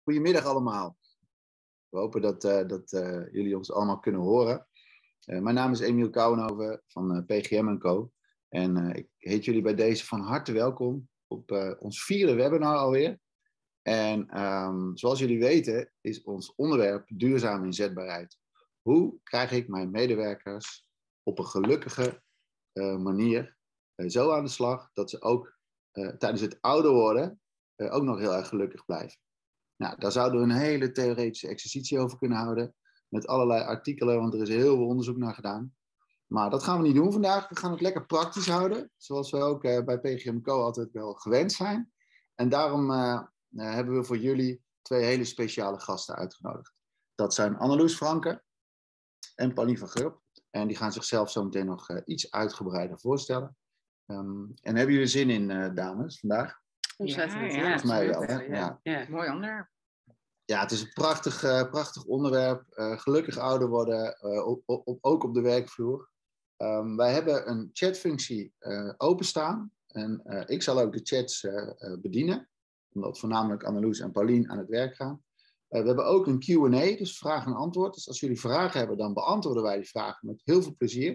Goedemiddag allemaal. We hopen dat jullie ons allemaal kunnen horen. Mijn naam is Emiel Kouwenhoven van PGM & Co. En ik heet jullie bij deze van harte welkom op ons 4e webinar alweer. En zoals jullie weten is ons onderwerp duurzame inzetbaarheid. Hoe krijg ik mijn medewerkers op een gelukkige manier zo aan de slag dat ze ook tijdens het ouder worden ook nog heel erg gelukkig blijven. Nou, daar zouden we een hele theoretische exercitie over kunnen houden. Met allerlei artikelen, want er is heel veel onderzoek naar gedaan. Maar dat gaan we niet doen vandaag. We gaan het lekker praktisch houden. Zoals we ook bij PGM & Co altijd wel gewend zijn. En daarom hebben we voor jullie 2 hele speciale gasten uitgenodigd. Dat zijn Anneloes Franke en Paulien van Gurp. En die gaan zichzelf zo meteen nog iets uitgebreider voorstellen. En hebben jullie zin in, dames, vandaag? Ontzettend, ja. Volgens mij wel, hè? Ja. Ja. Mooi onderwerp. Ja, het is een prachtig onderwerp. Gelukkig ouder worden, ook op de werkvloer. Wij hebben een chatfunctie openstaan. En ik zal ook de chats bedienen. Omdat voornamelijk Anneloes en Paulien aan het werk gaan. We hebben ook een Q&A, dus vraag en antwoord. Dus als jullie vragen hebben, dan beantwoorden wij die vragen met heel veel plezier.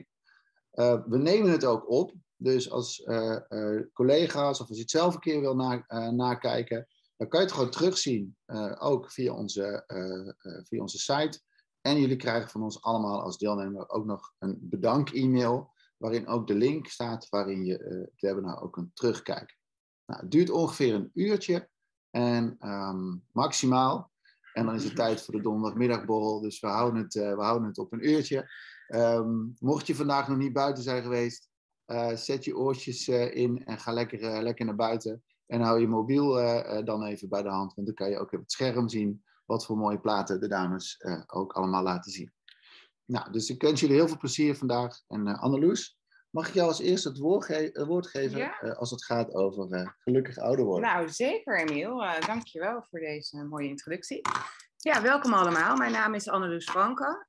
We nemen het ook op. Dus als collega's of als je het zelf een keer wil nakijken, dan kan je het gewoon terugzien, ook via onze site. En jullie krijgen van ons allemaal als deelnemer ook nog een bedank-e-mail, waarin ook de link staat waarin je het webinar ook kunt terugkijken. Nou, het duurt ongeveer een uurtje en maximaal. En dan is het tijd voor de donderdagmiddagborrel, dus we houden het op een uurtje. Mocht je vandaag nog niet buiten zijn geweest, zet je oortjes in en ga lekker naar buiten. En hou je mobiel dan even bij de hand, want dan kan je ook op het scherm zien wat voor mooie platen de dames ook allemaal laten zien. Nou, dus ik wens jullie heel veel plezier vandaag. En Anneloes, mag ik jou als eerste het woord geven als het gaat over gelukkig ouder worden? Nou, zeker Emiel. Dankjewel voor deze mooie introductie. Ja, welkom allemaal. Mijn naam is Anneloes Franke.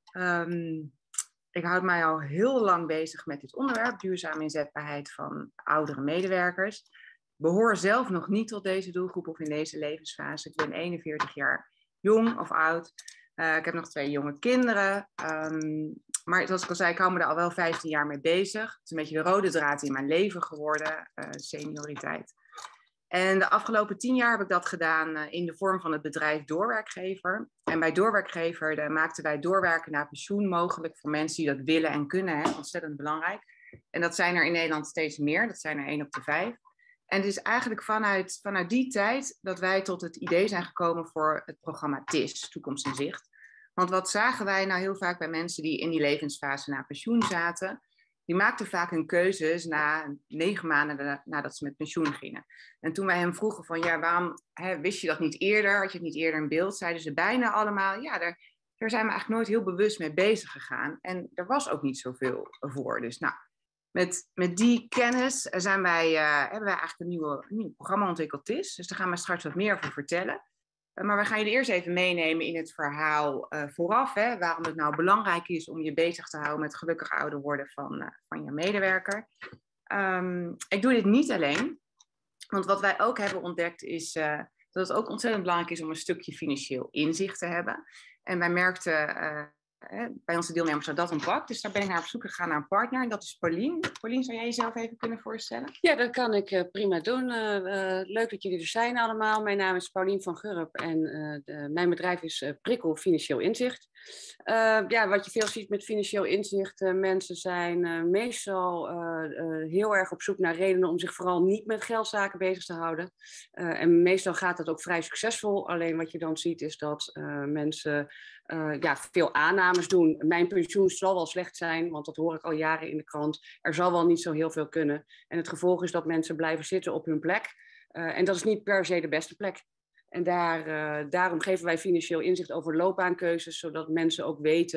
Ik houd mij al heel lang bezig met dit onderwerp, duurzame inzetbaarheid van oudere medewerkers. Behoor zelf nog niet tot deze doelgroep of in deze levensfase. Ik ben 41 jaar jong of oud. Ik heb nog 2 jonge kinderen. Maar zoals ik al zei, ik hou me daar al wel 15 jaar mee bezig. Het is een beetje de rode draad in mijn leven geworden, senioriteit. En de afgelopen 10 jaar heb ik dat gedaan in de vorm van het bedrijf Doorwerkgever. En bij Doorwerkgever maakten wij doorwerken naar pensioen mogelijk voor mensen die dat willen en kunnen. Hè? Ontzettend belangrijk. En dat zijn er in Nederland steeds meer. Dat zijn er 1 op de 5. En het is eigenlijk vanuit die tijd dat wij tot het idee zijn gekomen voor het programma TIS, Toekomst in Zicht. Want wat zagen wij nou heel vaak bij mensen die in die levensfase naar pensioen zaten? Die maakten vaak hun keuzes na 9 maanden nadat ze met pensioen gingen. En toen wij hem vroegen van ja, waarom wist je dat niet eerder? Had je het niet eerder in beeld? Zeiden ze bijna allemaal, ja, daar zijn we eigenlijk nooit heel bewust mee bezig gegaan. En er was ook niet zoveel voor. Dus nou, met die kennis hebben wij eigenlijk een nieuw programma ontwikkeld, TIS. Dus daar gaan we straks wat meer over vertellen. Maar we gaan jullie eerst even meenemen in het verhaal vooraf. Waarom het nou belangrijk is om je bezig te houden met gelukkig ouder worden van je medewerker. Ik doe dit niet alleen. Want wat wij ook hebben ontdekt is dat het ook ontzettend belangrijk is om een stukje financieel inzicht te hebben. En wij merkten bij onze deelnemers dat dat ontbrak. Dus daar ben ik naar op zoek gegaan naar een partner. En dat is Paulien. Paulien, zou jij jezelf even kunnen voorstellen? Ja, dat kan ik prima doen. Leuk dat jullie er zijn allemaal. Mijn naam is Paulien van Gurp en mijn bedrijf is Prikkel Financieel Inzicht. Wat je veel ziet met financieel inzicht, mensen zijn meestal heel erg op zoek naar redenen om zich vooral niet met geldzaken bezig te houden. En meestal gaat dat ook vrij succesvol. Alleen wat je dan ziet is dat mensen veel aannames doen. Mijn pensioen zal wel slecht zijn, want dat hoor ik al jaren in de krant. Er zal wel niet zo heel veel kunnen. En het gevolg is dat mensen blijven zitten op hun plek. En dat is niet per se de beste plek. En daarom geven wij financieel inzicht over loopbaankeuzes, zodat mensen ook weten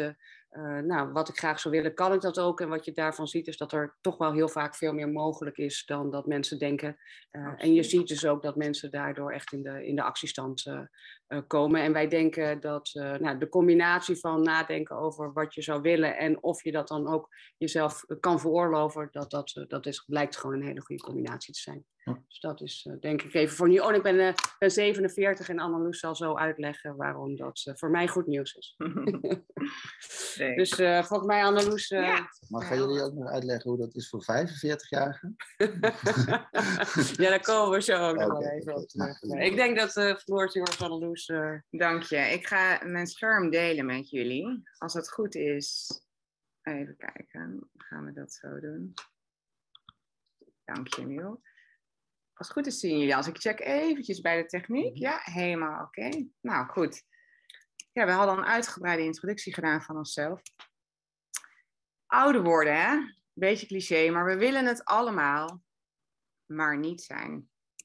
nou, wat ik graag zou willen, kan ik dat ook. En wat je daarvan ziet, is dat er toch wel heel vaak veel meer mogelijk is dan dat mensen denken. En je ziet dus ook dat mensen daardoor echt in de actiestand komen. En wij denken dat nou, de combinatie van nadenken over wat je zou willen en of je dat dan ook jezelf kan veroorloven, blijkt gewoon een hele goede combinatie te zijn. Dus dat is denk ik even voor nu. Oh, ik ben 47 en Anneloes zal zo uitleggen waarom dat voor mij goed nieuws is. Dus volgens mij, Anneloes... Maar gaan jullie ook nog uitleggen hoe dat is voor 45-jarigen? Ja, daar komen we zo ook nog wel even op terug. Ik denk dat Floortje hoort Anneloes... Dank je. Ik ga mijn scherm delen met jullie. Als het goed is... Even kijken. Gaan we dat zo doen? Dank je, Miel. Als het goed is zien jullie. Als ik check eventjes bij de techniek. Ja, helemaal oké. Nou, goed. Ja, we hadden een uitgebreide introductie gedaan van onszelf. Ouder worden, hè? Beetje cliché, maar we willen het allemaal, maar niet zijn.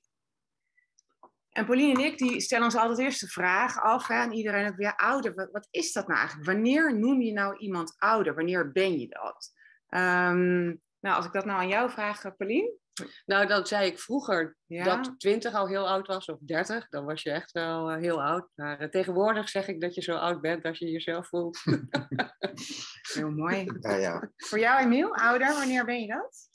En Pauline en ik die stellen ons altijd eerst de vraag af, hè, aan iedereen ook weer, ouder, wat is dat nou eigenlijk? Wanneer noem je nou iemand ouder? Wanneer ben je dat? Nou, als ik dat nou aan jou vraag, Pauline? Nou, dan zei ik vroeger dat 20 al heel oud was, of 30. Dan was je echt wel heel oud. Maar tegenwoordig zeg ik dat je zo oud bent als je jezelf voelt. Heel mooi. Ja. Voor jou, Emiel, ouder, wanneer ben je dat?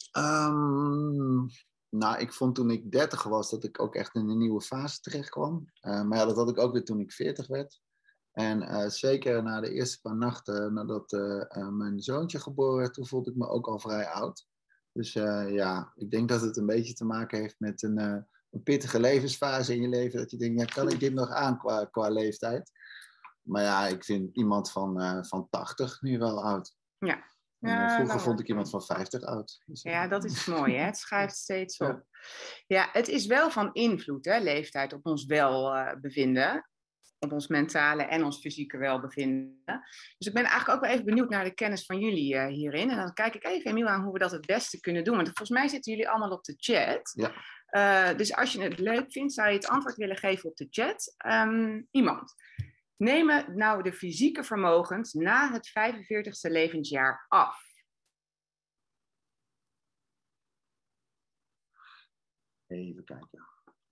Nou, ik vond toen ik 30 was dat ik ook echt in een nieuwe fase terecht kwam. Maar ja, dat had ik ook weer toen ik 40 werd. En zeker na de eerste paar nachten nadat mijn zoontje geboren werd, toen voelde ik me ook al vrij oud. Dus ja, ik denk dat het een beetje te maken heeft met een pittige levensfase in je leven. Dat je denkt, ja, kan ik dit nog aan qua leeftijd? Maar ja, ik vind iemand van 80 nu wel oud. Ja. Vroeger vond ik iemand van 50 oud. Dus, ja, dat is mooi, hè? Het schuift steeds op. Ja, het is wel van invloed, hè, leeftijd, op ons welbevinden. Op ons mentale en ons fysieke welbevinden. Dus ik ben eigenlijk ook wel even benieuwd naar de kennis van jullie hierin. En dan kijk ik even, Emiel, aan hoe we dat het beste kunnen doen. Want volgens mij zitten jullie allemaal op de chat. Ja. Dus als je het leuk vindt, zou je het antwoord willen geven op de chat. Iemand. Nemen nou de fysieke vermogens na het 45ste levensjaar af? Even kijken.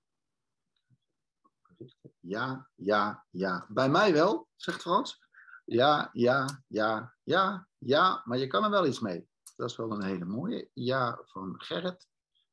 Ja. Bij mij wel, zegt Frans. Ja, maar je kan er wel iets mee. Dat is wel een hele mooie. Ja, van Gerrit.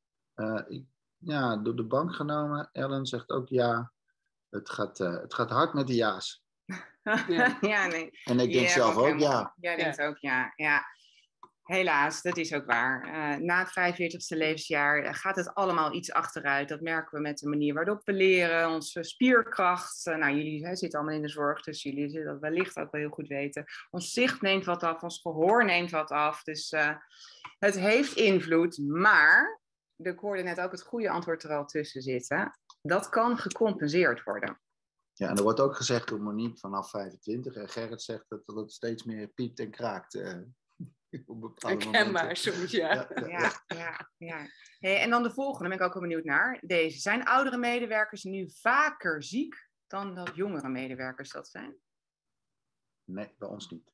Door de bank genomen. Ellen zegt ook ja. Het gaat hard met de ja's. Ja, nee. En ik denk zelf ook ja. Jij denkt ook ja. Helaas, dat is ook waar. Na het 45ste levensjaar gaat het allemaal iets achteruit. Dat merken we met de manier waarop we leren, onze spierkracht. Nou, jullie zitten allemaal in de zorg, dus jullie zullen dat wellicht ook wel heel goed weten. Ons zicht neemt wat af, ons gehoor neemt wat af. Dus het heeft invloed, maar ik hoorde net ook het goede antwoord er al tussen zitten. Dat kan gecompenseerd worden. Ja, en er wordt ook gezegd door Monique vanaf 25. En Gerrit zegt dat het steeds meer piept en kraakt. Herkenbaar soms, ja. Hey, en dan de volgende, ben ik ook wel benieuwd naar. Deze. Zijn oudere medewerkers nu vaker ziek dan dat jongere medewerkers dat zijn? Nee, bij ons niet.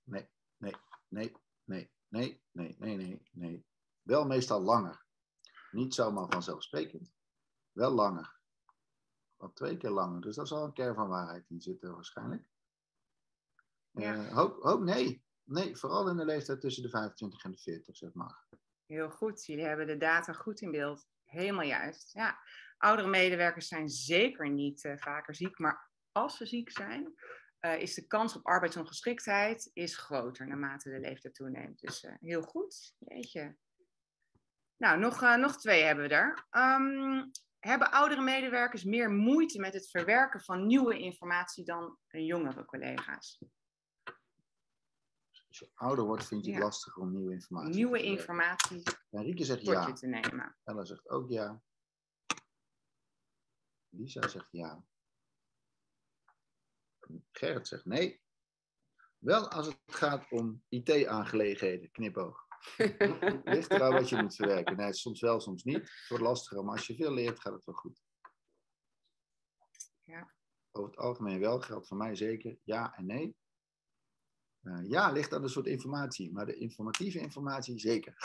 Nee. Wel meestal langer. Niet zomaar vanzelfsprekend. Wel langer. Wat 2 keer langer. Dus daar zal een kern van waarheid in zitten waarschijnlijk. Nee, vooral in de leeftijd tussen de 25 en de 40, zeg maar. Heel goed, jullie hebben de data goed in beeld. Helemaal juist. Ja, oudere medewerkers zijn zeker niet vaker ziek, maar als ze ziek zijn, is de kans op arbeidsongeschiktheid is groter naarmate de leeftijd toeneemt. Dus heel goed. Jeetje. Nou, nog 2 hebben we er. Hebben oudere medewerkers meer moeite met het verwerken van nieuwe informatie dan jongere collega's? Als je ouder wordt, vind je het lastiger om nieuwe informatie Nieuwe informatie Rieke zegt tot je te nemen. Ella zegt ook ja. Lisa zegt ja. Gerrit zegt nee. Wel als het gaat om IT-aangelegenheden, knipoog. Ligt eraan wat je moet verwerken. Nee, soms wel, soms niet. Het wordt lastiger, maar als je veel leert, gaat het wel goed. Ja. Over het algemeen wel, geldt voor mij zeker ja en nee. Ja, ligt aan de soort informatie. Maar de informatieve informatie zeker.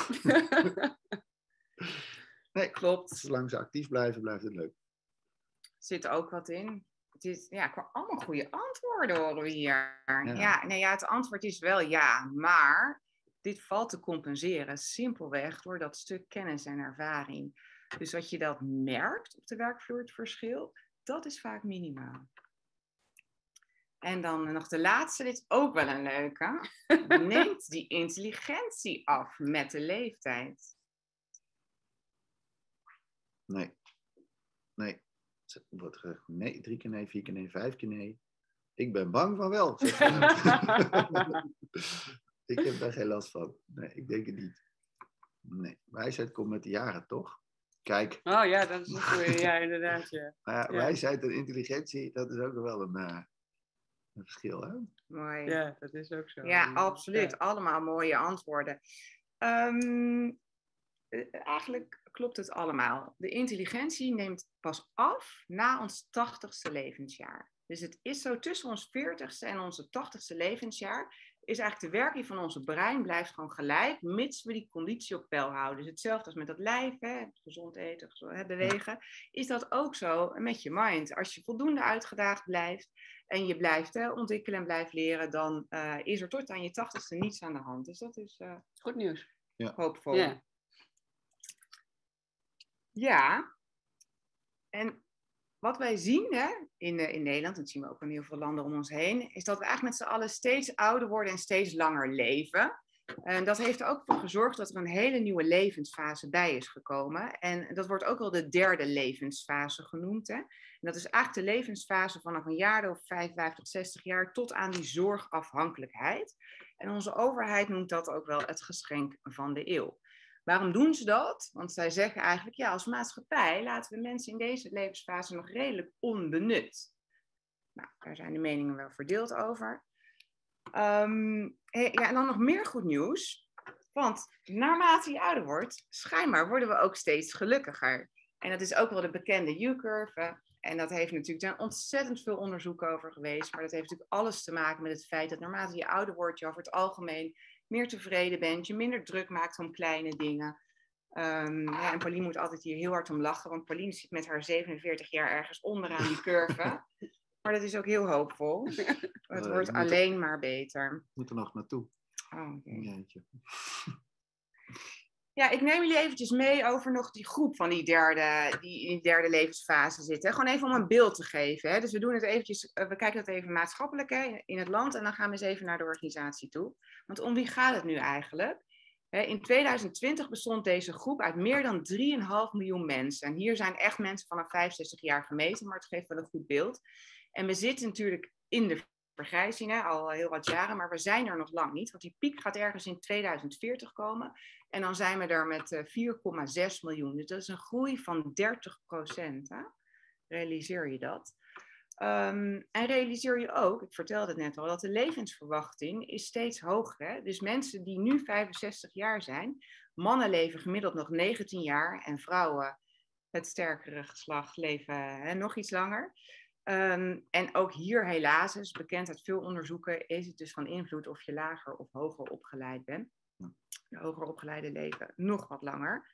Nee, Klopt. zolang ze actief blijven, blijft het leuk. Zit er ook wat in. Het is, ja, allemaal goede antwoorden horen we hier. Ja, het antwoord is wel ja, maar dit valt te compenseren simpelweg door dat stuk kennis en ervaring. Dus dat je dat merkt op de werkvloer, het verschil, dat is vaak minimaal. En dan nog de laatste, dit is ook wel een leuke. Neemt die intelligentie af met de leeftijd? Nee. Wordt gezegd nee, 3 keer nee, 4 keer nee, 5 keer nee. Ik ben bang van wel. Ik heb daar geen last van. Nee, ik denk het niet. Nee, wijsheid komt met de jaren, toch? Kijk. Oh ja, dat is een goeie. Ja, inderdaad. Ja. Wijsheid en intelligentie, dat is ook wel een verschil, hè? Mooi. Ja, dat is ook zo. Ja, absoluut. Ja. Allemaal mooie antwoorden. Eigenlijk klopt het allemaal. De intelligentie neemt pas af na ons 80ste levensjaar. Dus het is zo tussen ons 40ste en onze 80ste levensjaar is eigenlijk de werking van onze brein blijft gewoon gelijk, mits we die conditie op peil houden. Dus hetzelfde als met dat lijf, gezond eten, bewegen, is dat ook zo met je mind. Als je voldoende uitgedaagd blijft en je blijft ontwikkelen en blijft leren, dan is er tot aan je 80ste niets aan de hand. Dus dat is goed nieuws. Ja. Hoopvol. Ja. Ja, en wat wij zien in Nederland, en dat zien we ook in heel veel landen om ons heen, is dat we eigenlijk met z'n allen steeds ouder worden en steeds langer leven. En dat heeft er ook voor gezorgd dat er een hele nieuwe levensfase bij is gekomen. En dat wordt ook wel de derde levensfase genoemd. En dat is eigenlijk de levensfase vanaf een jaar of 55, 60 jaar tot aan die zorgafhankelijkheid. En onze overheid noemt dat ook wel het geschenk van de eeuw. Waarom doen ze dat? Want zij zeggen eigenlijk, ja, als maatschappij laten we mensen in deze levensfase nog redelijk onbenut. Nou, daar zijn de meningen wel verdeeld over. En dan nog meer goed nieuws. Want naarmate je ouder wordt, schijnbaar worden we ook steeds gelukkiger. En dat is ook wel de bekende U-curve. En dat heeft natuurlijk, er zijn ontzettend veel onderzoek over geweest. Maar dat heeft natuurlijk alles te maken met het feit dat naarmate je ouder wordt, je over het algemeen meer tevreden bent, je minder druk maakt om kleine dingen. En Pauline moet altijd hier heel hard om lachen, want Pauline zit met haar 47 jaar ergens onderaan die curve. Maar dat is ook heel hoopvol. Het wordt alleen maar beter. Ik moet er nog naartoe. Oh, okay. Ja, ik neem jullie eventjes mee over nog die groep van die in die derde levensfase zit. Gewoon even om een beeld te geven. Dus we doen het eventjes, we kijken dat even maatschappelijk in het land en dan gaan we eens even naar de organisatie toe. Want om wie gaat het nu eigenlijk? In 2020 bestond deze groep uit meer dan 3,5 miljoen mensen. En hier zijn echt mensen vanaf 65 jaar gemeten, maar het geeft wel een goed beeld. En we zitten natuurlijk in de vergrijzing al heel wat jaren, maar we zijn er nog lang niet. Want die piek gaat ergens in 2040 komen. En dan zijn we er met 4,6 miljoen. Dus dat is een groei van 30%. Realiseer je dat? En realiseer je ook, ik vertelde het net al, dat de levensverwachting is steeds hoger. Dus mensen die nu 65 jaar zijn, mannen leven gemiddeld nog 19 jaar en vrouwen, het sterkere geslacht, leven nog iets langer. En ook hier helaas, is bekend uit veel onderzoeken, is het dus van invloed of je lager of hoger opgeleid bent. De hoger opgeleide leven nog wat langer.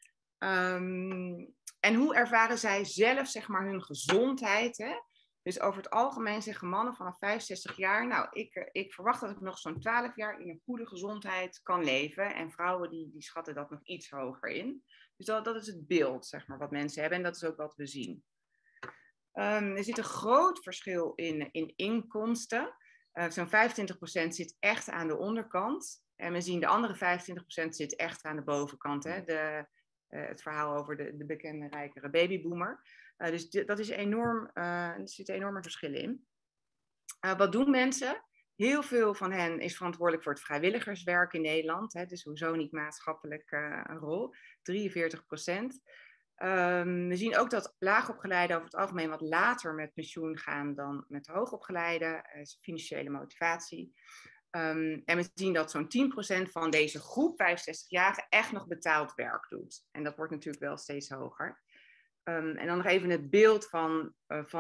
En hoe ervaren zij zelf, zeg maar, hun gezondheid? Dus over het algemeen zeggen mannen vanaf 65 jaar, nou, ik verwacht dat ik nog zo'n 12 jaar in een goede gezondheid kan leven. En vrouwen die schatten dat nog iets hoger in. Dus dat is het beeld, zeg maar, wat mensen hebben. En dat is ook wat we zien. Er zit een groot verschil in inkomsten. Zo'n 25% zit echt aan de onderkant. En we zien de andere 25% zit echt aan de bovenkant. Het verhaal over de bekende rijkere babyboomer. Dus dat is enorm, er zitten enorme verschillen in. Wat doen mensen? Heel veel van hen is verantwoordelijk voor het vrijwilligerswerk in Nederland. Dus sowieso niet maatschappelijk een rol. 43%. We zien ook dat laagopgeleiden over het algemeen wat later met pensioen gaan dan met hoogopgeleiden. Financiële motivatie. En we zien dat zo'n 10% van deze groep 65-jarigen echt nog betaald werk doet. En dat wordt natuurlijk wel steeds hoger. En dan nog even het beeld van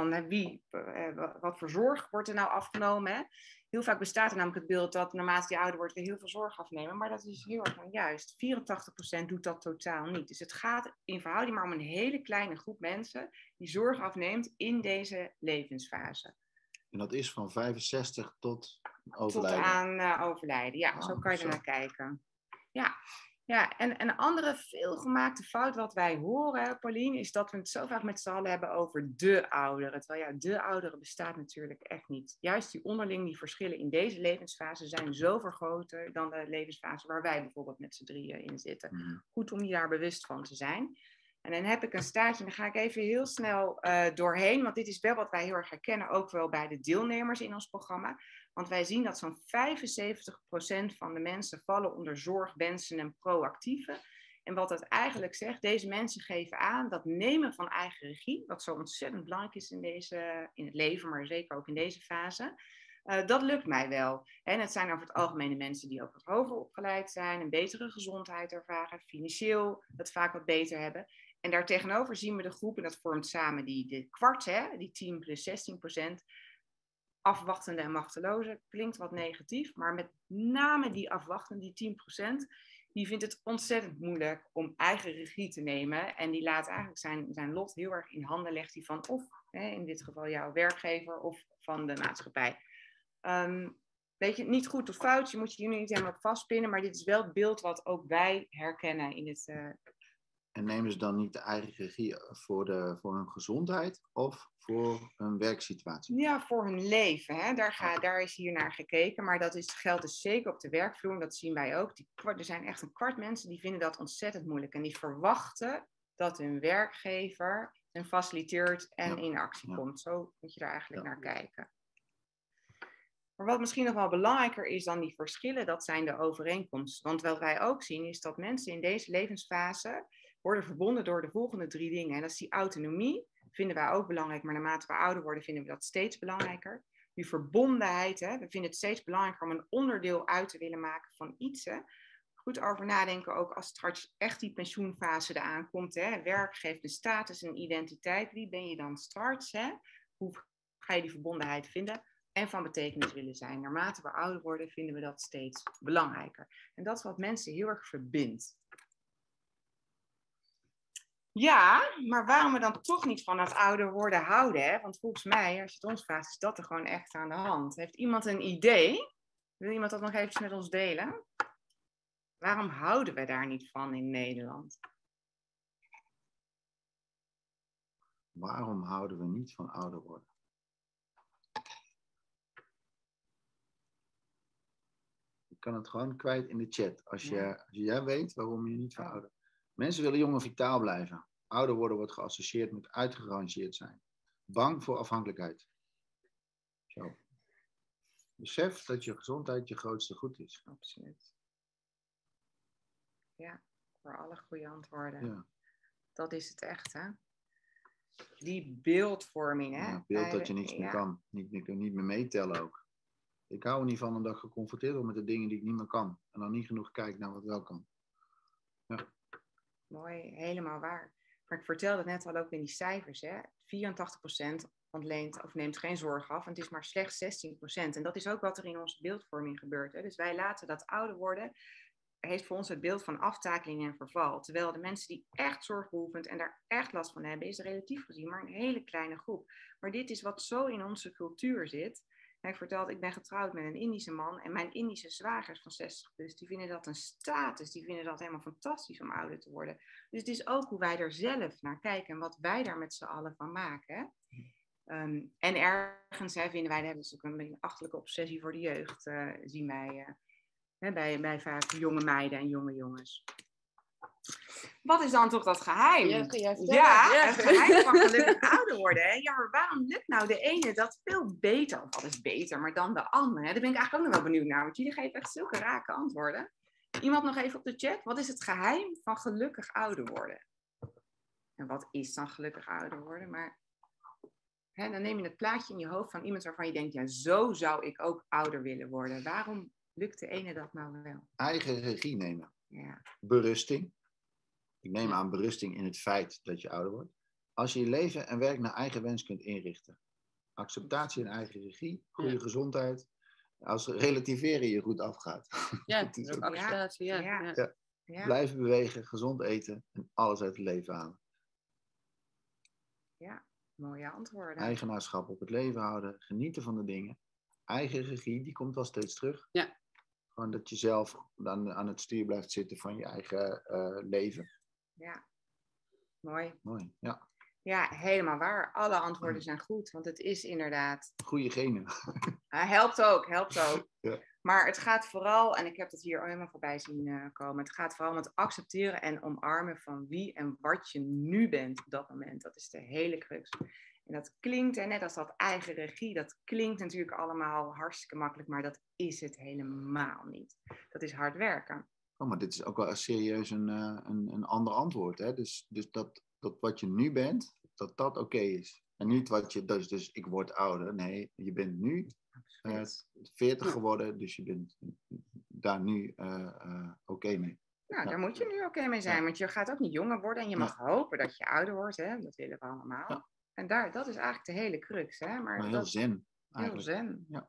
wat voor zorg wordt er nou afgenomen. Hè? Heel vaak bestaat er namelijk het beeld dat naarmate je ouder wordt we heel veel zorg afnemen. Maar dat is heel erg onjuist. 84% doet dat totaal niet. Dus het gaat in verhouding maar om een hele kleine groep mensen die zorg afneemt in deze levensfase. En dat is van 65 tot overlijden? Tot aan overlijden, ja. Zo kan je er naar kijken. Ja, en een andere veelgemaakte fout wat wij horen, Paulien, is dat we het zo vaak met z'n allen hebben over de ouderen. Terwijl ja, de ouderen bestaat natuurlijk echt niet. Juist die onderling, die verschillen in deze levensfase zijn zoveel groter dan de levensfase waar wij bijvoorbeeld met z'n drieën in zitten. Goed om je daar bewust van te zijn. En dan heb ik een staartje, en daar ga ik even heel snel doorheen, want dit is wel wat wij heel erg herkennen, ook wel bij de deelnemers in ons programma. Want wij zien dat zo'n 75% van de mensen vallen onder zorgwensen en proactieve. En wat dat eigenlijk zegt, deze mensen geven aan dat nemen van eigen regie, wat zo ontzettend belangrijk is in het leven, maar zeker ook in deze fase, dat lukt mij wel. En het zijn over het algemeen de mensen die ook wat hoger opgeleid zijn, een betere gezondheid ervaren, financieel het vaak wat beter hebben. En daartegenover zien we de groep, en dat vormt samen de kwart, die 10 plus 16%, afwachtende en machteloze. Klinkt wat negatief, maar met name die afwachtende, die 10%, die vindt het ontzettend moeilijk om eigen regie te nemen. En die laat eigenlijk zijn lot heel erg in handen legt hij van of, in dit geval jouw werkgever, of van de maatschappij. Weet je, niet goed of fout, je moet je hier nu niet helemaal op vastpinnen, maar dit is wel het beeld wat ook wij herkennen in het... En nemen ze dan niet de eigen regie voor hun gezondheid of voor hun werksituatie? Ja, voor hun leven. Hè? Daar is hier naar gekeken. Maar geldt dus zeker op de werkvloer. En dat zien wij ook. Er zijn echt een kwart mensen die vinden dat ontzettend moeilijk. En die verwachten dat hun werkgever hen faciliteert en in actie komt. Zo moet je daar eigenlijk naar kijken. Maar wat misschien nog wel belangrijker is dan die verschillen, dat zijn de overeenkomsten. Want wat wij ook zien is dat mensen in deze levensfase worden verbonden door de volgende 3 dingen. En dat is die autonomie, vinden wij ook belangrijk, maar naarmate we ouder worden vinden we dat steeds belangrijker. Die verbondenheid, we vinden het steeds belangrijker om een onderdeel uit te willen maken van iets. Goed over nadenken ook als straks echt die pensioenfase eraan komt. Werk geeft een status, een identiteit. Wie ben je dan straks? Hoe ga je die verbondenheid vinden? En van betekenis willen zijn. Naarmate we ouder worden vinden we dat steeds belangrijker. En dat is wat mensen heel erg verbindt. Ja, maar waarom we dan toch niet van het ouder worden houden? Hè? Want volgens mij, als je het ons vraagt, is dat er gewoon echt aan de hand. Heeft iemand een idee? Wil iemand dat nog eventjes met ons delen? Waarom houden we daar niet van in Nederland? Waarom houden we niet van ouder worden? Je kan het gewoon kwijt in de chat. Als jij weet waarom je niet van ouder... Mensen willen jong en vitaal blijven. Ouder worden wordt geassocieerd met uitgerangeerd zijn. Bang voor afhankelijkheid. Zo. Besef dat je gezondheid je grootste goed is. Absoluut. Ja, voor alle goede antwoorden. Ja. Dat is het echt, hè? Die beeldvorming, hè? Ja, beeld dat je niets meer kan. Niet meer meetellen ook. Ik hou er niet van omdat ik geconfronteerd word met de dingen die ik niet meer kan. En dan niet genoeg kijk naar wat wel kan. Ja. Mooi, helemaal waar. Maar ik vertelde het net al ook in die cijfers, hè? 84% ontleent of neemt geen zorg af. En het is maar slechts 16%. En dat is ook wat er in onze beeldvorming gebeurt. Hè? Dus wij laten dat ouder worden, heeft voor ons het beeld van aftakeling en verval. Terwijl de mensen die echt zorgbehoevend en daar echt last van hebben, is relatief gezien maar een hele kleine groep. Maar dit is wat zo in onze cultuur zit. Ik vertelde, ik ben getrouwd met een Indische man en mijn Indische zwagers van 60 plus, die vinden dat een status, die vinden dat helemaal fantastisch om ouder te worden. Dus het is ook hoe wij er zelf naar kijken en wat wij daar met z'n allen van maken. En ergens vinden wij, dat is ook een achterlijke obsessie voor de jeugd, zien wij bij vaak jonge meiden en jonge jongens. Wat is dan toch dat geheim? Ja, kun jij vertellen? Ja, het geheim van gelukkig ouder worden. Hè? Ja, maar waarom lukt nou de ene dat veel beter? Of wat is beter, maar dan de andere? Hè? Daar ben ik eigenlijk ook nog wel benieuwd naar. Want jullie geven echt zulke rake antwoorden. Iemand nog even op de chat. Wat is het geheim van gelukkig ouder worden? En wat is dan gelukkig ouder worden? Maar dan neem je het plaatje in je hoofd van iemand waarvan je denkt, ja, zo zou ik ook ouder willen worden. Waarom lukt de ene dat nou wel? Eigen regie nemen. Ja. Berusting. Ik neem aan berusting in het feit dat je ouder wordt. als je je leven en werk naar eigen wens kunt inrichten. Acceptatie en eigen regie, goede gezondheid. Als relativeren je goed afgaat. Ja, Dat is dat is ook- acceptatie. Ja. Ja. Blijven bewegen, gezond eten en alles uit het leven halen. Ja, mooie antwoorden. Eigenaarschap op het leven houden, genieten van de dingen. Eigen regie, die komt wel steeds terug. Ja. Gewoon dat je zelf aan het stuur blijft zitten van je eigen leven. Ja, mooi. Mooi, ja. Ja, helemaal waar. Alle antwoorden zijn goed, want het is inderdaad... Goeie genen. Helpt ook. Ja. Maar het gaat vooral, en ik heb het hier al helemaal voorbij zien komen, het gaat vooral om het accepteren en omarmen van wie en wat je nu bent op dat moment. Dat is de hele crux. En dat klinkt, en net als dat eigen regie, dat klinkt natuurlijk allemaal hartstikke makkelijk, maar dat is het helemaal niet. Dat is hard werken. Oh, maar dit is ook wel serieus een ander antwoord. Hè? Dus dat wat je nu bent, dat oké is. En niet wat je, dus ik word ouder. Nee, je bent nu 40 geworden, dus je bent daar nu oké mee. Nou, daar moet je nu oké mee zijn, want je gaat ook niet jonger worden en je mag hopen dat je ouder wordt. Hè? Dat willen we allemaal. Ja. En dat is eigenlijk de hele crux. Hè? Maar heel zen. Eigenlijk. Heel zen. Ja.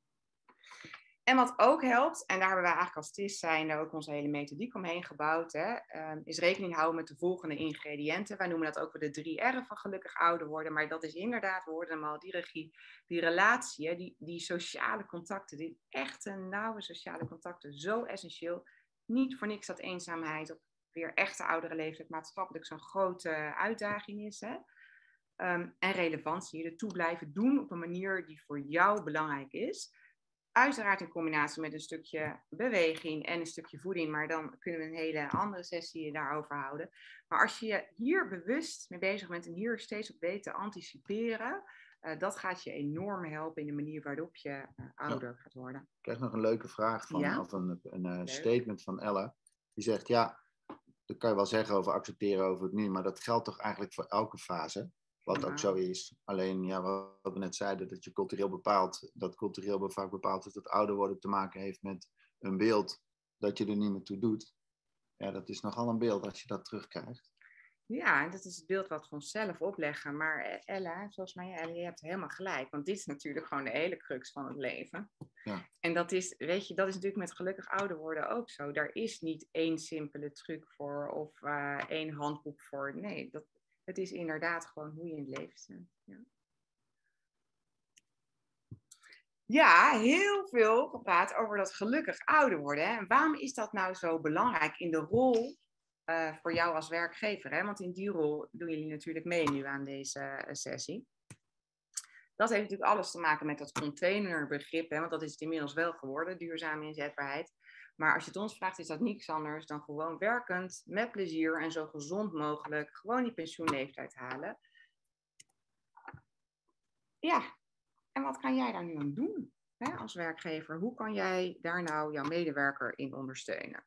En wat ook helpt, en daar hebben wij eigenlijk als TIS zijnde ook onze hele methodiek omheen gebouwd, hè, is rekening houden met de volgende ingrediënten. Wij noemen dat ook wel de 3 R'en van gelukkig ouder worden, maar dat is inderdaad, we hoorden hem al, die regie, die relatie, hè, die sociale contacten, die echte nauwe sociale contacten, zo essentieel. Niet voor niks dat eenzaamheid op weer echte oudere leeftijd maatschappelijk zo'n grote uitdaging is. Hè. En relevantie, ertoe blijven doen op een manier die voor jou belangrijk is. Uiteraard in combinatie met een stukje beweging en een stukje voeding, maar dan kunnen we een hele andere sessie daarover houden. Maar als je je hier bewust mee bezig bent en hier steeds op weet te anticiperen, dat gaat je enorm helpen in de manier waarop je ouder gaat worden. Ik krijg nog een leuke vraag van, of een statement van Ella. Die zegt, ja, dat kan je wel zeggen over accepteren over het nu, maar dat geldt toch eigenlijk voor elke fase? Wat ook zo is. Alleen, ja, wat we net zeiden, dat je cultureel vaak bepaalt dat het ouder worden te maken heeft met een beeld dat je er niet meer toe doet. Ja, dat is nogal een beeld als je dat terugkrijgt. Ja, dat is het beeld wat we onszelf opleggen. Maar Ella, volgens mij, je hebt helemaal gelijk. Want dit is natuurlijk gewoon de hele crux van het leven. Ja. En dat is, weet je, dat is natuurlijk met gelukkig ouder worden ook zo. Daar is niet één simpele truc voor of één handboek voor. Nee, het is inderdaad gewoon hoe je in het leven staat. Ja. Ja, heel veel gepraat over dat gelukkig ouder worden. Hè? En waarom is dat nou zo belangrijk in de rol voor jou als werkgever? Hè? Want in die rol doen jullie natuurlijk mee nu aan deze sessie. Dat heeft natuurlijk alles te maken met dat containerbegrip. Hè? Want dat is het inmiddels wel geworden, duurzame inzetbaarheid. Maar als je het ons vraagt, is dat niets anders dan gewoon werkend, met plezier en zo gezond mogelijk gewoon die pensioenleeftijd halen. Ja, en wat kan jij daar nu aan doen, hè, als werkgever? Hoe kan jij daar nou jouw medewerker in ondersteunen?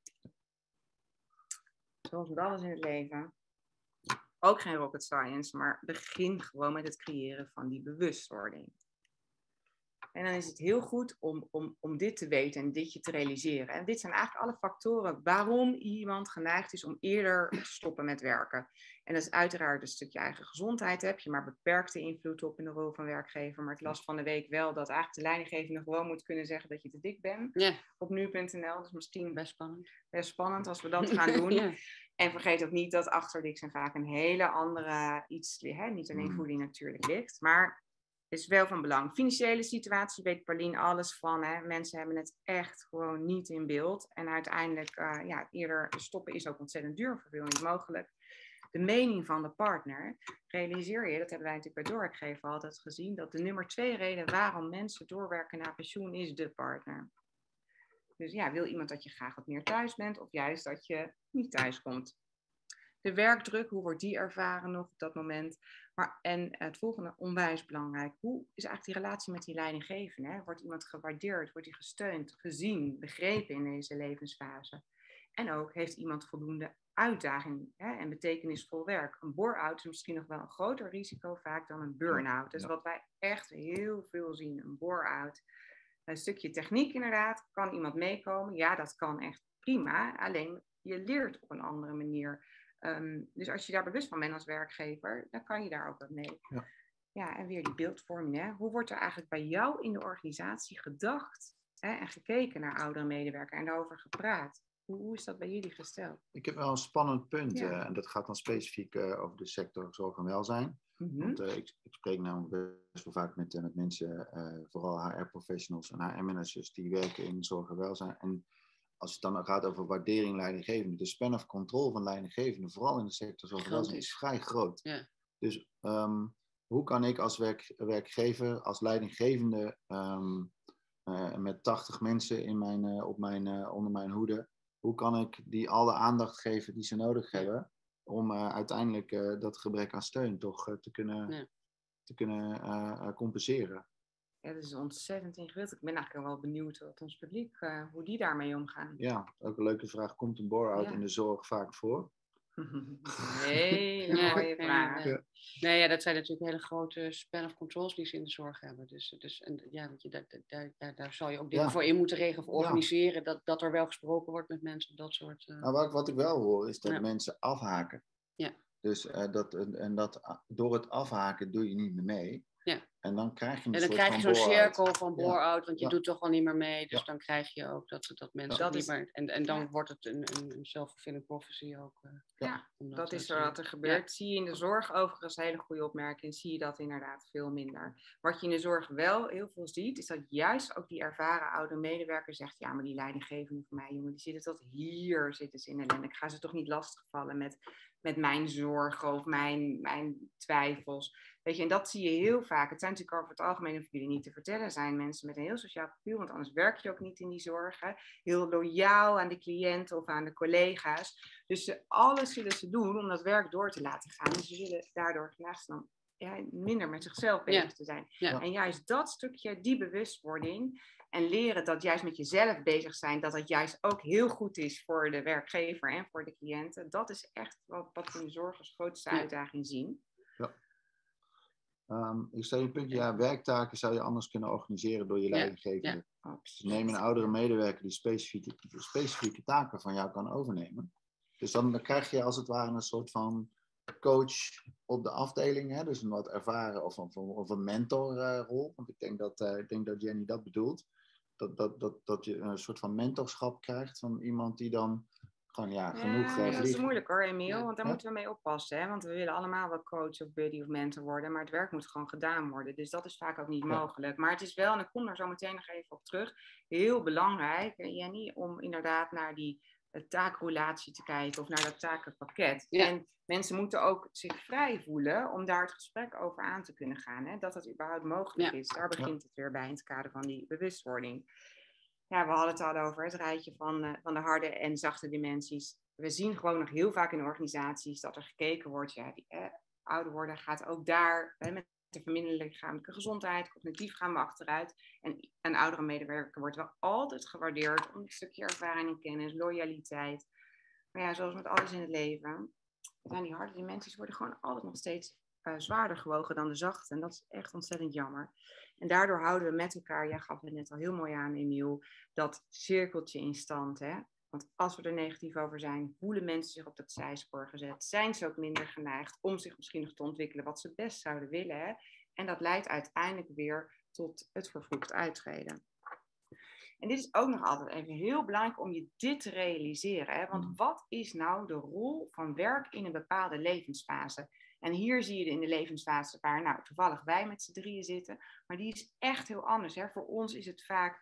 Zoals met alles in het leven. Ook geen rocket science, maar begin gewoon met het creëren van die bewustwording. En dan is het heel goed om dit te weten en dit je te realiseren. En dit zijn eigenlijk alle factoren waarom iemand geneigd is om eerder te stoppen met werken. En dat is uiteraard een stukje eigen gezondheid. Heb je maar beperkte invloed op in de rol van werkgever. Maar ik las van de week wel dat eigenlijk de leidinggevende gewoon moet kunnen zeggen dat je te dik bent. Op nu.nl. Dus misschien best spannend als we dat gaan doen. Ja. En vergeet ook niet dat achter dik zijn vaak een hele andere iets, hè, niet alleen voeding natuurlijk ligt. Maar is wel van belang. Financiële situatie weet Paulien alles van. Hè. Mensen hebben het echt gewoon niet in beeld. En uiteindelijk, eerder stoppen is ook ontzettend duur. Voor veel niet mogelijk. De mening van de partner. Realiseer je, dat hebben wij natuurlijk bij doorwerkgever altijd gezien, dat de nummer 2 reden waarom mensen doorwerken naar pensioen is de partner. Dus ja, wil iemand dat je graag wat meer thuis bent of juist dat je niet thuis komt. De werkdruk, hoe wordt die ervaren nog op dat moment? En het volgende, onwijs belangrijk. Hoe is eigenlijk die relatie met die leidinggevende? Hè? Wordt iemand gewaardeerd? Wordt hij gesteund, gezien, begrepen in deze levensfase? En ook, heeft iemand voldoende uitdaging, hè, en betekenisvol werk? Een bore-out is misschien nog wel een groter risico vaak dan een burn-out. Dus wat wij echt heel veel zien, een bore-out. Een stukje techniek inderdaad. Kan iemand meekomen? Ja, dat kan echt prima. Alleen je leert op een andere manier. Dus als je daar bewust van bent als werkgever, dan kan je daar ook wat mee. Ja. Ja, en weer die beeldvorming. Hè? Hoe wordt er eigenlijk bij jou in de organisatie gedacht, hè, en gekeken naar oudere medewerkers en daarover gepraat? Hoe is dat bij jullie gesteld? Ik heb wel een spannend punt. Ja. En dat gaat dan specifiek over de sector zorg en welzijn. Want ik spreek namelijk best wel vaak met mensen, vooral HR-professionals en HR-managers, die werken in zorg en welzijn. En als het dan gaat over waardering leidinggevende, de span of control van leidinggevende, vooral in de sector zorg en welzijn, is vrij groot. Ja. Dus hoe kan ik als werkgever, als leidinggevende, met 80 mensen onder mijn hoede, hoe kan ik die alle aandacht geven die ze nodig hebben om uiteindelijk dat gebrek aan steun toch te kunnen compenseren? Ja, dat is ontzettend ingewikkeld. Ik ben eigenlijk wel benieuwd wat ons publiek, hoe die daarmee omgaan. Ja, ook een leuke vraag. Komt een bore-out in de zorg vaak voor? Hele mooie vraag. Ja. Nee, ja, dat zijn natuurlijk hele grote span of controls die ze in de zorg hebben. Dus en, ja, weet je, daar zal je ook dingen voor in moeten regelen of organiseren. Dat er wel gesproken wordt met mensen op dat soort... Nou, wat ik wel hoor, is dat mensen afhaken. Ja. Dus door het afhaken doe je niet meer mee. Ja. En dan krijg je zo'n cirkel van bore-out, want je doet toch al niet meer mee. Dus dan krijg je ook dat mensen ook niet meer... En dan wordt het een self-fulfilling prophecy ook. Dat is wat er gebeurt. Ja. Zie je in de zorg overigens, een hele goede opmerking, zie je dat inderdaad veel minder. Wat je in de zorg wel heel veel ziet, is dat juist ook die ervaren oude medewerker zegt, ja, maar die leidinggevende van mij, jongen, die zitten tot hier, zitten ze in ellende. Ik ga ze toch niet lastigvallen met mijn zorgen of mijn twijfels. Weet je, en dat zie je heel vaak. Het zijn natuurlijk over het algemeen, hoef jullie niet te vertellen, zijn mensen met een heel sociaal profiel, want anders werk je ook niet in die zorgen. Heel loyaal aan de cliënten of aan de collega's. Dus alles zullen ze doen om dat werk door te laten gaan. En ze zullen daardoor geneigd dan minder met zichzelf bezig te zijn. Ja. En juist dat stukje, die bewustwording en leren dat juist met jezelf bezig zijn, dat het juist ook heel goed is voor de werkgever en voor de cliënten. Dat is echt wat we in de zorg als grootste uitdaging zien. Ja. Ik stel je een puntje, werktaken zou je anders kunnen organiseren door je leidinggevende. Dus neem een oudere medewerker die specifieke taken van jou kan overnemen. Dus dan krijg je als het ware een soort van coach op de afdeling, hè? Dus een wat ervaren of een mentorrol. Want ik denk dat Jenny dat bedoelt. Dat je een soort van mentorschap krijgt van iemand die dan gewoon genoeg vliegt. Dat is moeilijk hoor, Emiel, want daar moeten we mee oppassen. Hè? Want we willen allemaal wel coach of buddy of mentor worden, maar het werk moet gewoon gedaan worden. Dus dat is vaak ook niet mogelijk. Maar het is wel, en ik kom daar zo meteen nog even op terug, heel belangrijk, Jenny, om inderdaad naar die taakroulatie te kijken of naar dat takenpakket. Ja. En mensen moeten ook zich vrij voelen om daar het gesprek over aan te kunnen gaan. Hè? Dat dat überhaupt mogelijk is. Daar begint het weer bij in het kader van die bewustwording. Ja, we hadden het al over het rijtje van de harde en zachte dimensies. We zien gewoon nog heel vaak in organisaties dat er gekeken wordt. Ouder worden gaat ook daar met de verminderde lichamelijke gezondheid. Cognitief gaan we achteruit. En een oudere medewerker wordt wel altijd gewaardeerd om een stukje ervaring en kennis, loyaliteit. Maar ja, zoals met alles in het leven, zijn die harde dimensies worden gewoon altijd nog steeds zwaarder gewogen dan de zachte. En dat is echt ontzettend jammer. En daardoor houden we met elkaar, jij gaf het net al heel mooi aan, Emiel, dat cirkeltje in stand. Hè? Want als we er negatief over zijn, voelen mensen zich op dat zijspoor gezet. Zijn ze ook minder geneigd om zich misschien nog te ontwikkelen wat ze best zouden willen. Hè? En dat leidt uiteindelijk weer tot het vervroegd uittreden. En dit is ook nog altijd even heel belangrijk om je dit te realiseren. Hè? Want wat is nou de rol van werk in een bepaalde levensfase? En hier zie je in de levensfase waar toevallig wij met z'n drieën zitten. Maar die is echt heel anders. Hè? Voor ons is het vaak,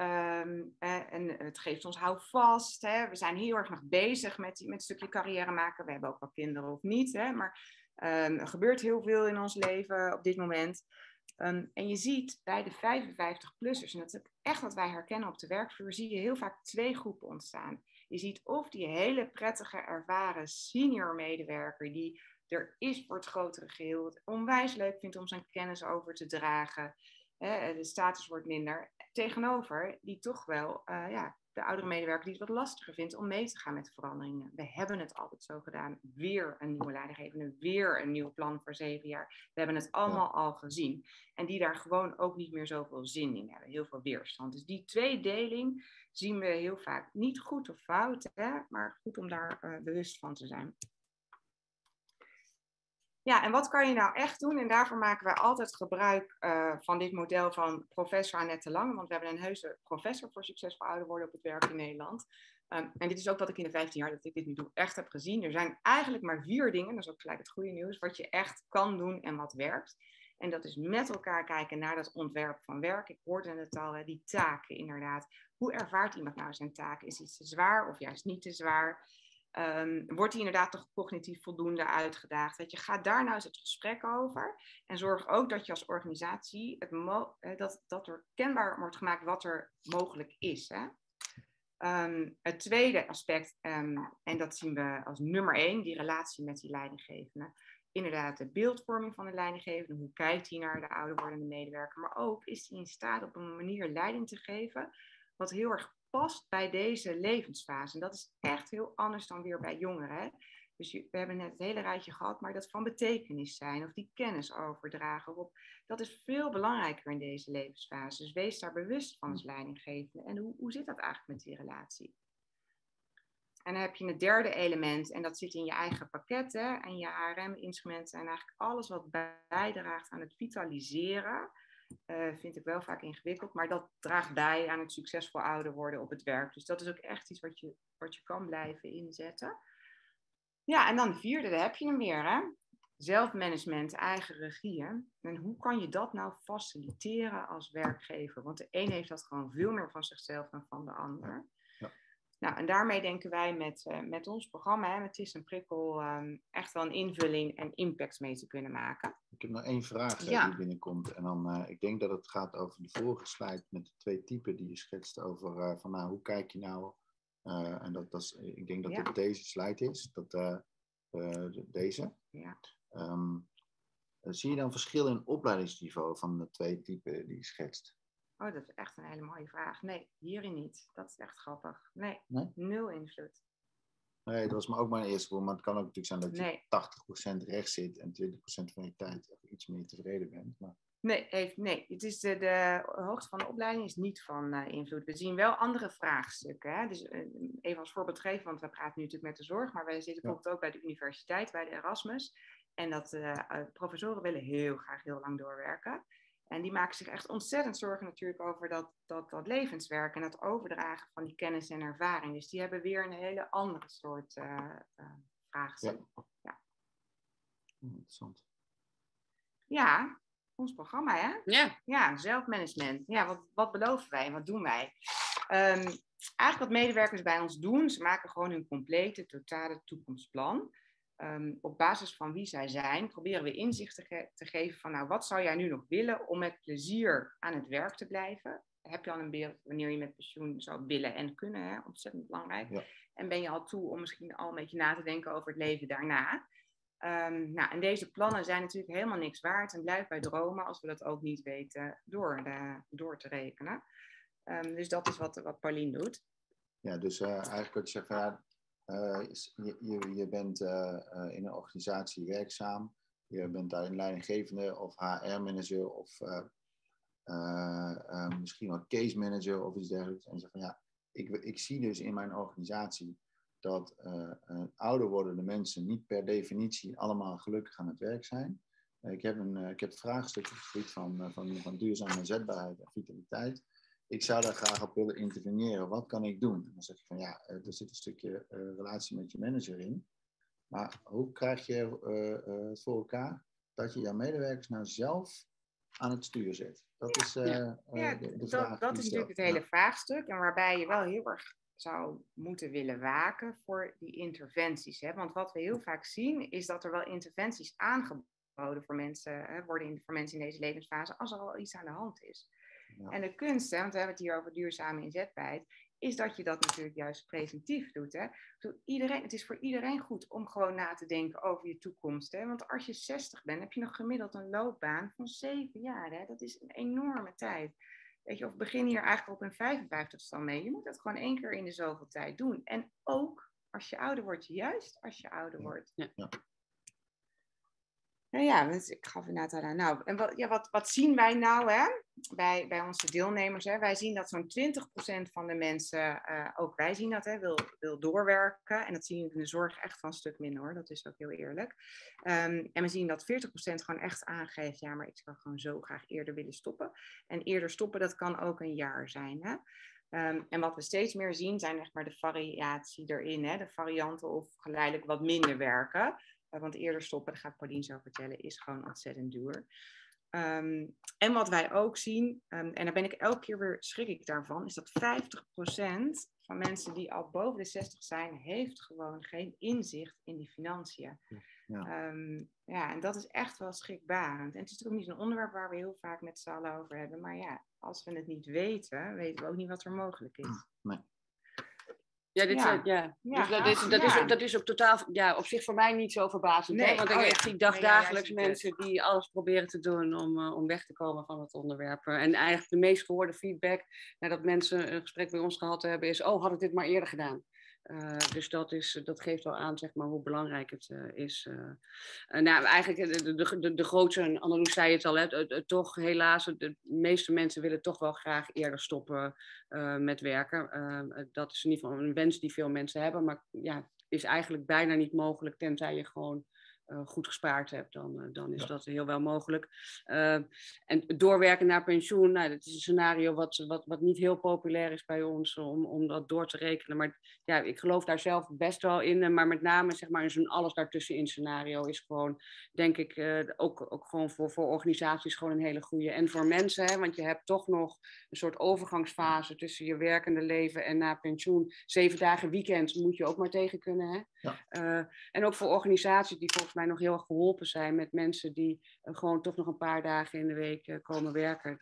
en het geeft ons houvast. Hè? We zijn heel erg nog bezig met een stukje carrière maken. We hebben ook wel kinderen of niet. Hè? Maar er gebeurt heel veel in ons leven op dit moment. En je ziet bij de 55-plussers, en dat is echt wat wij herkennen op de werkvloer, zie je heel vaak twee groepen ontstaan. Je ziet of die hele prettige, ervaren senior medewerker die er is voor het grotere geheel, het onwijs leuk vindt om zijn kennis over te dragen. De status wordt minder. Tegenover die toch wel de oudere medewerker die het wat lastiger vindt om mee te gaan met de veranderingen. We hebben het altijd zo gedaan. Weer een nieuwe leidinggevende, weer een nieuw plan voor 7 jaar. We hebben het allemaal al gezien. En die daar gewoon ook niet meer zoveel zin in hebben. Heel veel weerstand. Dus die tweedeling zien we heel vaak. Niet goed of fout, maar goed om daar bewust van te zijn. Ja, en wat kan je nou echt doen? En daarvoor maken wij altijd gebruik van dit model van professor Annette Lange. Want we hebben een heuse professor voor succesvol ouder worden op het werk in Nederland. En dit is ook wat ik in de 15 jaar dat ik dit nu doe echt heb gezien. Er zijn eigenlijk maar 4 dingen, dat is ook gelijk het goede nieuws, wat je echt kan doen en wat werkt. En dat is met elkaar kijken naar dat ontwerp van werk. Ik hoorde het al, die taken inderdaad. Hoe ervaart iemand nou zijn taak? Is iets te zwaar of juist niet te zwaar? Wordt hij inderdaad toch cognitief voldoende uitgedaagd? Dat je gaat daar nou eens het gesprek over. En zorg ook dat je als organisatie dat er kenbaar wordt gemaakt wat er mogelijk is. Hè? Het tweede aspect, en dat zien we als nummer 1, die relatie met die leidinggevende. Inderdaad, de beeldvorming van de leidinggevende. Hoe kijkt hij naar de ouder wordende medewerker? Maar ook is hij in staat op een manier leiding te geven wat heel erg past bij deze levensfase. En dat is echt heel anders dan weer bij jongeren. Hè? Dus we hebben net het hele rijtje gehad, maar dat van betekenis zijn of die kennis overdragen. Dat is veel belangrijker in deze levensfase. Dus wees daar bewust van als leidinggevende. En hoe zit dat eigenlijk met die relatie? En dan heb je het derde element, en dat zit in je eigen pakket. Hè? En je ARM-instrumenten zijn eigenlijk alles wat bijdraagt aan het vitaliseren. Vind ik wel vaak ingewikkeld, maar dat draagt bij aan het succesvol ouder worden op het werk. Dus dat is ook echt iets wat je kan blijven inzetten. Ja, en dan de vierde, daar heb je hem weer. Hè? Zelfmanagement, eigen regie. Hè? En hoe kan je dat nou faciliteren als werkgever? Want de een heeft dat gewoon veel meer van zichzelf dan van de ander. Ja. Nou, en daarmee denken wij met ons programma, hè, met TIS en Prikkel, echt wel een invulling en impact mee te kunnen maken. Ik heb nog 1 vraag die binnenkomt. En dan, ik denk dat het gaat over de vorige slide met de 2 typen die je schetst over van hoe kijk je nou. En dat is, ik denk dat dit deze slide is. Deze. Ja. Zie je dan verschil in opleidingsniveau van de 2 typen die je schetst? Oh, dat is echt een hele mooie vraag. Nee, hierin niet. Dat is echt grappig. Nee? 0 invloed. Nee, dat was ook mijn eerste woord. Maar het kan ook natuurlijk zijn dat je 80% rechts zit en 20% van je tijd iets meer tevreden bent. Maar... Nee. Het is de hoogte van de opleiding is niet van invloed. We zien wel andere vraagstukken. Hè? Dus even als voorbeeld geven, want we praten nu natuurlijk met de zorg, maar wij zitten bijvoorbeeld ook bij de universiteit, bij de Erasmus. En dat professoren willen heel graag heel lang doorwerken. En die maken zich echt ontzettend zorgen natuurlijk over dat levenswerk en dat overdragen van die kennis en ervaring. Dus die hebben weer een hele andere soort vraagstuk. Ja. Interessant. Ja, ons programma, hè? Ja. Ja, zelfmanagement. Ja, wat beloven wij en wat doen wij? Eigenlijk wat medewerkers bij ons doen, ze maken gewoon hun complete, totale toekomstplan. Op basis van wie zij zijn, proberen we inzicht te geven van, nou, wat zou jij nu nog willen om met plezier aan het werk te blijven? Heb je al een beeld wanneer je met pensioen zou willen en kunnen, hè? Ontzettend belangrijk. Ja. En ben je al toe om misschien al een beetje na te denken over het leven daarna? Nou, en deze plannen zijn natuurlijk helemaal niks waard en blijf bij dromen als we dat ook niet weten door te rekenen. Dus dat is wat Paulien doet. Ja, dus eigenlijk wat je zegt, je bent in een organisatie werkzaam, je bent daar een leidinggevende of HR-manager of misschien wel case manager of iets dergelijks. En je zegt van ik zie dus in mijn organisatie dat ouder wordende mensen niet per definitie allemaal gelukkig aan het werk zijn. Ik heb het vraagstuk op het gebied van duurzame zetbaarheid en vitaliteit. Ik zou daar graag op willen interveneren. Wat kan ik doen? En dan zeg je van er zit een stukje relatie met je manager in. Maar hoe krijg je het voor elkaar dat je jouw medewerkers nou zelf aan het stuur zet? Dat is de vraag. Dat is natuurlijk het hele vraagstuk. En waarbij je wel heel erg zou moeten willen waken voor die interventies. Hè? Want wat we heel vaak zien, is dat er wel interventies aangeboden worden voor mensen in deze levensfase, als er al iets aan de hand is. Ja. En de kunst, want we hebben het hier over duurzame inzetbaarheid, is dat je dat natuurlijk juist preventief doet. Hè? Het is voor iedereen goed om gewoon na te denken over je toekomst. Hè? Want als je 60 bent, heb je nog gemiddeld een loopbaan van 7 jaar. Hè? Dat is een enorme tijd. Weet je, of begin hier eigenlijk op een 55ste mee. Je moet dat gewoon 1 keer in de zoveel tijd doen. En ook als je ouder wordt, juist als je ouder wordt. Ja. Ja. Nou ja, want ik gaf inderdaad aan. Nou, en wat zien wij nou hè? Bij onze deelnemers? Hè? Wij zien dat zo'n 20% van de mensen, ook wij zien dat, hè, wil doorwerken. En dat zien we in de zorg echt van een stuk minder hoor, dat is ook heel eerlijk. En we zien dat 40% gewoon echt aangeeft, ja, maar ik zou gewoon zo graag eerder willen stoppen. En eerder stoppen, dat kan ook een jaar zijn. Hè? En wat we steeds meer zien, zijn echt maar de variatie erin. Hè? De varianten of geleidelijk wat minder werken. Want eerder stoppen, daar gaat Paulien zo vertellen, is gewoon ontzettend duur. En wat wij ook zien, en daar ben ik elke keer weer schrik ik daarvan, is dat 50% van mensen die al boven de 60 zijn, heeft gewoon geen inzicht in die financiën. Ja. Ja, en dat is echt wel schrikbarend. En het is natuurlijk ook niet een onderwerp waar we heel vaak met z'n allen over hebben. Maar ja, als we het niet weten, weten we ook niet wat er mogelijk is. Nee. Ja, dat is ook totaal, op zich voor mij niet zo verbazend. Nee. Hè? Want ik zie dagelijks Nee, mensen die alles proberen te doen om weg te komen van het onderwerp. En eigenlijk de meest gehoorde feedback nadat mensen een gesprek bij ons gehad hebben is, had ik dit maar eerder gedaan. Dus dat geeft wel aan, zeg maar, hoe belangrijk het is. Nou, eigenlijk de grootste, Annelies zei het al, hè, toch helaas, de meeste mensen willen toch wel graag eerder stoppen met werken. Dat is in ieder geval een wens die veel mensen hebben, maar ja, is eigenlijk bijna niet mogelijk, tenzij je gewoon goed gespaard hebt, dan is dat heel wel mogelijk. En doorwerken naar pensioen, nou, dat is een scenario wat niet heel populair is bij ons om dat door te rekenen. Maar ja, ik geloof daar zelf best wel in. Maar met name, zeg maar, zo'n alles daartussenin scenario is gewoon, denk ik, ook gewoon voor organisaties gewoon een hele goede. En voor mensen, hè, want je hebt toch nog een soort overgangsfase tussen je werkende leven en na pensioen. 7 dagen weekend moet je ook maar tegen kunnen, hè? Ja. En ook voor organisaties die volgens mij nog heel erg geholpen zijn met mensen die gewoon toch nog een paar dagen in de week komen werken.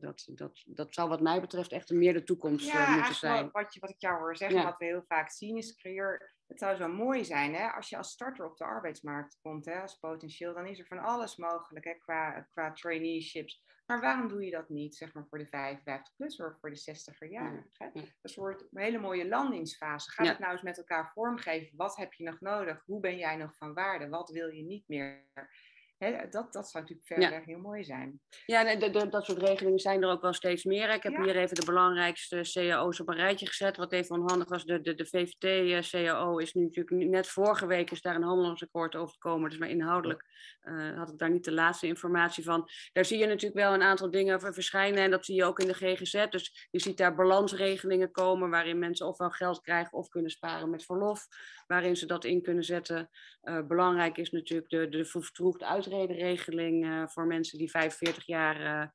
Dat zou wat mij betreft echt meer de toekomst moeten zijn. Wat ik jou hoor zeggen, wat we heel vaak zien is, het zou zo mooi zijn, hè, als je als starter op de arbeidsmarkt komt, hè, als potentieel, dan is er van alles mogelijk, hè, qua traineeships. Maar waarom doe je dat niet, zeg maar, voor de 55-plus of voor de 60er-jarigen? Een soort hele mooie landingsfase. Ga het nou eens met elkaar vormgeven. Wat heb je nog nodig? Hoe ben jij nog van waarde? Wat wil je niet meer? Dat zou natuurlijk verder heel mooi zijn. Ja, dat soort regelingen zijn er ook wel steeds meer. Ik heb hier even de belangrijkste cao's op een rijtje gezet. Wat even onhandig was, de VVT-cao is nu natuurlijk net vorige week is daar een handelsakkoord over gekomen. Dus maar inhoudelijk had ik daar niet de laatste informatie van. Daar zie je natuurlijk wel een aantal dingen verschijnen en dat zie je ook in de GGZ. Dus je ziet daar balansregelingen komen waarin mensen ofwel geld krijgen of kunnen sparen met verlof. Waarin ze dat in kunnen zetten. Belangrijk is natuurlijk de vervroegd uitredenregeling voor mensen die 45 jaar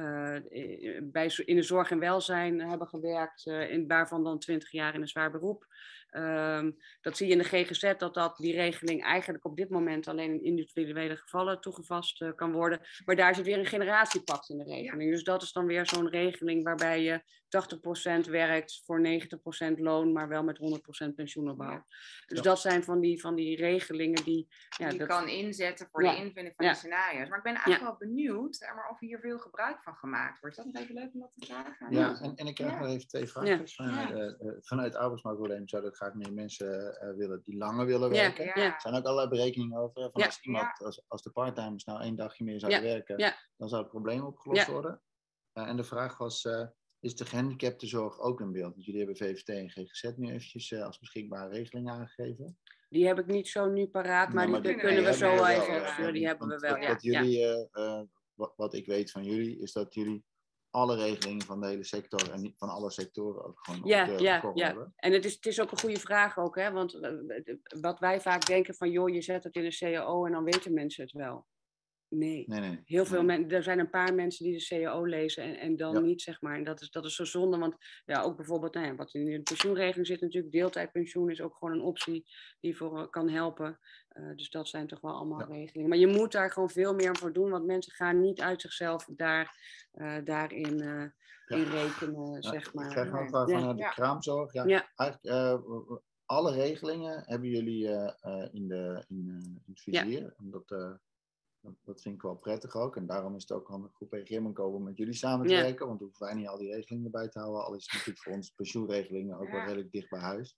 in de zorg en welzijn hebben gewerkt, waarvan dan 20 jaar in een zwaar beroep. Dat zie je in de GGZ dat die regeling eigenlijk op dit moment alleen in individuele gevallen toegepast kan worden. Maar daar zit weer een generatiepact in de regeling. Dus dat is dan weer zo'n regeling waarbij je 80% werkt voor 90% loon, maar wel met 100% pensioenopbouw. Dus dat zijn van die regelingen die je kan inzetten voor de invulling van die scenario's. Maar ik ben eigenlijk wel benieuwd of hier veel gebruik van gemaakt wordt. Is dat nog even leuk om dat te vragen? Ja, en ik krijg nog even 2 vragen. Vanuit arbeidsmarktonderneming zouden graag meer mensen willen die langer willen werken. Er zijn ook allerlei berekeningen over. Van als iemand, als de parttimers nou 1 dagje meer zouden werken, dan zou het probleem opgelost worden. En de vraag was, is de gehandicaptenzorg ook in beeld? Want jullie hebben VVT en GGZ nu eventjes als beschikbare regeling aangegeven. Die heb ik niet zo nu paraat, maar die kunnen we zo even opsturen. Die hebben we wel. Wat jullie, wat ik weet van jullie, is dat jullie alle regelingen van de hele sector en niet van alle sectoren ook gewoon hebben. En het is ook een goede vraag ook, hè? Want wat wij vaak denken van, joh, je zet het in een cao en dan weten mensen het wel. Nee. Heel veel mensen, er zijn een paar mensen die de cao lezen en dan niet, zeg maar. En dat is zo zonde, want ook bijvoorbeeld, wat in de pensioenregeling zit natuurlijk, deeltijdpensioen is ook gewoon een optie die voor kan helpen. Dus dat zijn toch wel allemaal regelingen. Maar je moet daar gewoon veel meer voor doen, want mensen gaan niet uit zichzelf daarin in rekenen, zeg maar. Ik krijg nog een vraag vanuit de kraamzorg. Eigenlijk, alle regelingen hebben jullie in het vizier. Dat vind ik wel prettig ook. En daarom is het ook handig goed bij Grimmenko om met jullie samen te werken. Want dan hoeven wij niet al die regelingen bij te houden. Al is het natuurlijk voor ons pensioenregelingen ook wel redelijk dicht bij huis.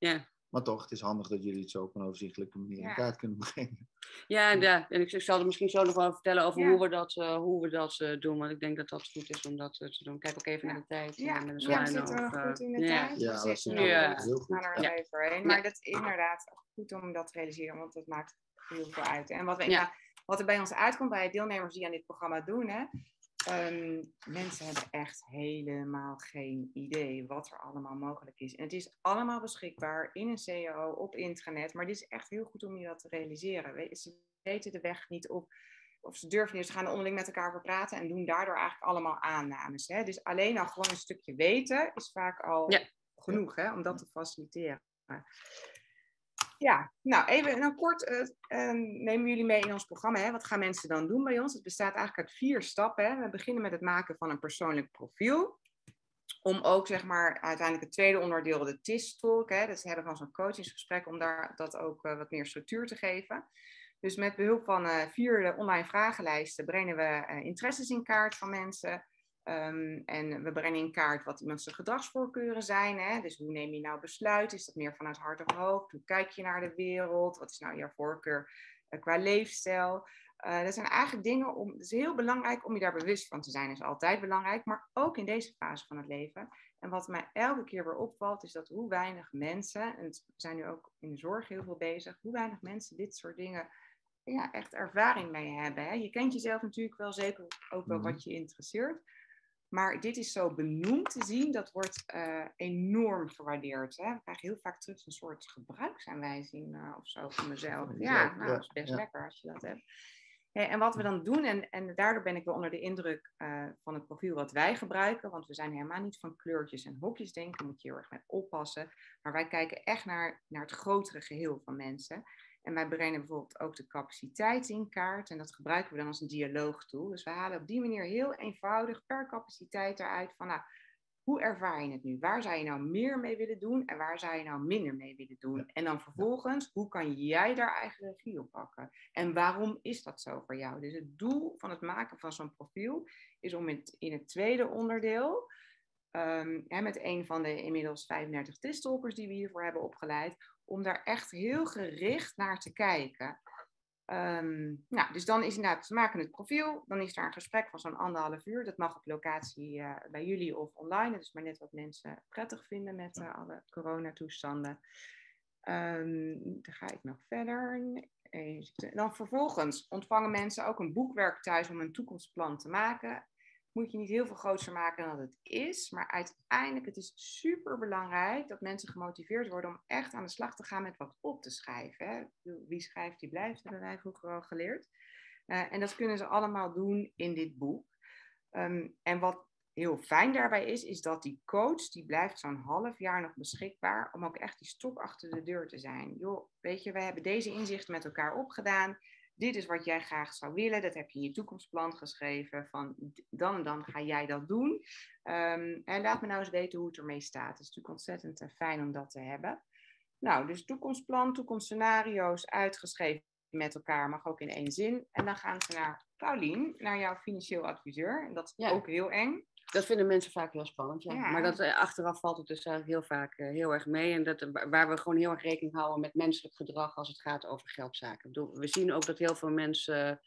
Maar toch, het is handig dat jullie het zo op een overzichtelijke manier in kaart kunnen brengen. Ja, en ik zal er misschien zo nog wel vertellen over hoe we dat doen. Want ik denk dat dat goed is om dat te doen. Kijk ook even naar de tijd. Met een we zitten goed in de tijd. Ja, we zitten heel goed. gaan er nog even doorheen. Maar dat is inderdaad goed om dat te realiseren, want dat maakt heel veel uit. En wat er bij ons uitkomt, bij deelnemers die aan dit programma doen, hè, mensen hebben echt helemaal geen idee wat er allemaal mogelijk is. En het is allemaal beschikbaar in een CAO, op internet. Maar dit is echt heel goed om je dat te realiseren. Ze weten de weg niet op, of ze durven niet. Ze gaan er onderling met elkaar over praten en doen daardoor eigenlijk allemaal aannames. Hè? Dus alleen al gewoon een stukje weten is vaak al genoeg, hè, om dat te faciliteren. Ja, nou even kort nemen jullie mee in ons programma. Hè? Wat gaan mensen dan doen bij ons? Het bestaat eigenlijk uit 4 stappen. Hè? We beginnen met het maken van een persoonlijk profiel. Om ook, zeg maar, uiteindelijk het tweede onderdeel, de TIS-talk. Dus hebben van zo'n coachingsgesprek, om dat ook wat meer structuur te geven. Dus met behulp van 4 online vragenlijsten brengen we interesses in kaart van mensen. En we brengen in kaart wat iemands gedragsvoorkeuren zijn. Hè? Dus hoe neem je nou besluit? Is dat meer vanuit hart of hoofd? Hoe kijk je naar de wereld? Wat is nou jouw voorkeur qua leefstijl? Dat zijn eigenlijk dingen het is heel belangrijk om je daar bewust van te zijn. Dat is altijd belangrijk, maar ook in deze fase van het leven. En wat mij elke keer weer opvalt, is dat hoe weinig mensen, en we zijn nu ook in de zorg heel veel bezig, hoe weinig mensen dit soort dingen echt ervaring mee hebben. Hè? Je kent jezelf natuurlijk wel, zeker ook wel wat je interesseert. Maar dit is zo benoemd te zien, dat wordt enorm gewaardeerd. Hè? We krijgen heel vaak terug een soort gebruiksaanwijzing of zo van mezelf. Dat is best lekker als je dat hebt. En wat we dan doen, en daardoor ben ik wel onder de indruk van het profiel wat wij gebruiken, want we zijn helemaal niet van kleurtjes en hokjes denken, daar moet je heel erg mee oppassen. Maar wij kijken echt naar het grotere geheel van mensen. En wij brengen bijvoorbeeld ook de capaciteit in kaart. En dat gebruiken we dan als een dialoogtool. Dus we halen op die manier heel eenvoudig per capaciteit eruit van, hoe ervaar je het nu? Waar zou je nou meer mee willen doen en waar zou je nou minder mee willen doen? En dan vervolgens, hoe kan jij daar eigen regie op pakken? En waarom is dat zo voor jou? Dus het doel van het maken van zo'n profiel is om in het tweede onderdeel, met een van de inmiddels 35 TIS-talkers die we hiervoor hebben opgeleid, om daar echt heel gericht naar te kijken. Dus dan is inderdaad, we maken het profiel, dan is daar een gesprek van zo'n 1,5 uur. Dat mag op locatie bij jullie of online. Dat is maar net wat mensen prettig vinden met alle coronatoestanden. Dan ga ik nog verder. Dan vervolgens ontvangen mensen ook een boekwerk thuis om een toekomstplan te maken. Moet je niet heel veel groter maken dan het is. Maar uiteindelijk, het is super belangrijk dat mensen gemotiveerd worden om echt aan de slag te gaan met wat op te schrijven. Hè? Wie schrijft, die blijft, hebben wij vroeger al geleerd. En dat kunnen ze allemaal doen in dit boek. En wat heel fijn daarbij is dat die coach, die blijft zo'n half jaar nog beschikbaar om ook echt die stok achter de deur te zijn. Joh, weet je, we hebben deze inzichten met elkaar opgedaan. Dit is wat jij graag zou willen. Dat heb je in je toekomstplan geschreven. Van dan en dan ga jij dat doen. En laat me nou eens weten hoe het ermee staat. Het is natuurlijk ontzettend fijn om dat te hebben. Nou, dus toekomstplan, toekomstscenario's uitgeschreven met elkaar. Mag ook in 1 zin. En dan gaan ze naar Paulien, naar jouw financieel adviseur. En dat is ook heel eng. Dat vinden mensen vaak heel spannend, ja. Maar dat, achteraf valt het dus heel vaak heel erg mee. En waar we gewoon heel erg rekening houden met menselijk gedrag als het gaat over geldzaken. We zien ook dat heel veel mensen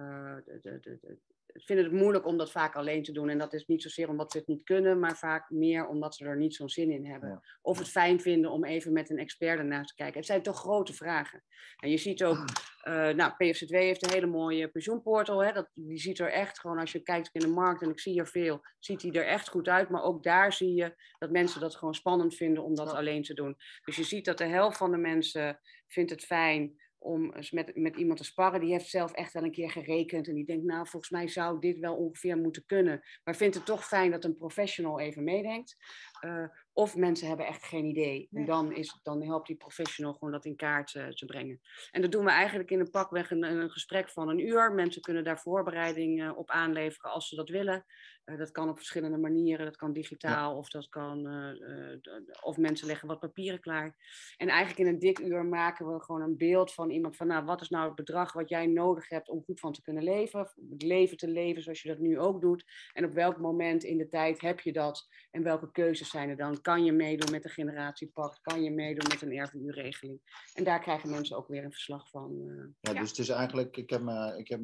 vinden het moeilijk om dat vaak alleen te doen. En dat is niet zozeer omdat ze het niet kunnen, maar vaak meer omdat ze er niet zo'n zin in hebben. Ja. Of het fijn vinden om even met een expert ernaar te kijken. Het zijn toch grote vragen. En je ziet ook, PFZW heeft een hele mooie pensioenportal. Hè? Die ziet er echt gewoon, als je kijkt in de markt, en ik zie er veel, ziet die er echt goed uit. Maar ook daar zie je dat mensen dat gewoon spannend vinden om dat alleen te doen. Dus je ziet dat de helft van de mensen vindt het fijn om met iemand te sparren. Die heeft zelf echt wel een keer gerekend. En die denkt, nou, volgens mij zou dit wel ongeveer moeten kunnen. Maar vindt het toch fijn dat een professional even meedenkt. Of mensen hebben echt geen idee. En dan helpt die professional gewoon dat in kaart te brengen. En dat doen we eigenlijk in een pakweg een gesprek van 1 uur. Mensen kunnen daar voorbereiding op aanleveren als ze dat willen. Dat kan op verschillende manieren. Dat kan digitaal of dat kan... of mensen leggen wat papieren klaar. En eigenlijk in een dik uur maken we gewoon een beeld van iemand van... Nou, wat is nou het bedrag wat jij nodig hebt om goed van te kunnen leven? Het leven te leven zoals je dat nu ook doet. En op welk moment in de tijd heb je dat? En welke keuzes zijn er dan? Kan je meedoen met een generatiepact? Kan je meedoen met een RVU-regeling? En daar krijgen mensen ook weer een verslag van. Dus het is eigenlijk, ik heb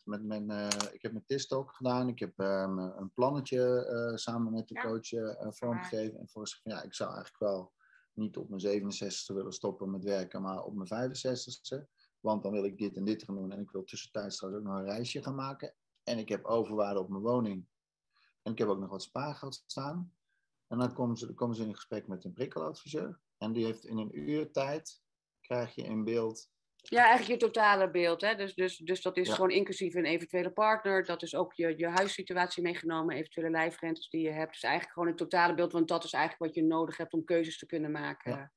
met TISTOC gedaan. Ik heb een plannetje samen met de coach vormgegeven. En voor ja, ik zou eigenlijk wel niet op mijn 67e willen stoppen met werken, maar op mijn 65e. Want dan wil ik dit en dit gaan doen. En ik wil tussentijds trouwens ook nog een reisje gaan maken. En ik heb overwaarde op mijn woning. En ik heb ook nog wat spaargeld staan. En dan komen ze in gesprek met een prikkeladviseur. En die heeft in een uur tijd, krijg je in beeld... Ja, eigenlijk je totale beeld. Hè? Dus dat is gewoon inclusief een eventuele partner. Dat is ook je huissituatie meegenomen, eventuele lijfrentes die je hebt. Dus eigenlijk gewoon het totale beeld, want dat is eigenlijk wat je nodig hebt om keuzes te kunnen maken.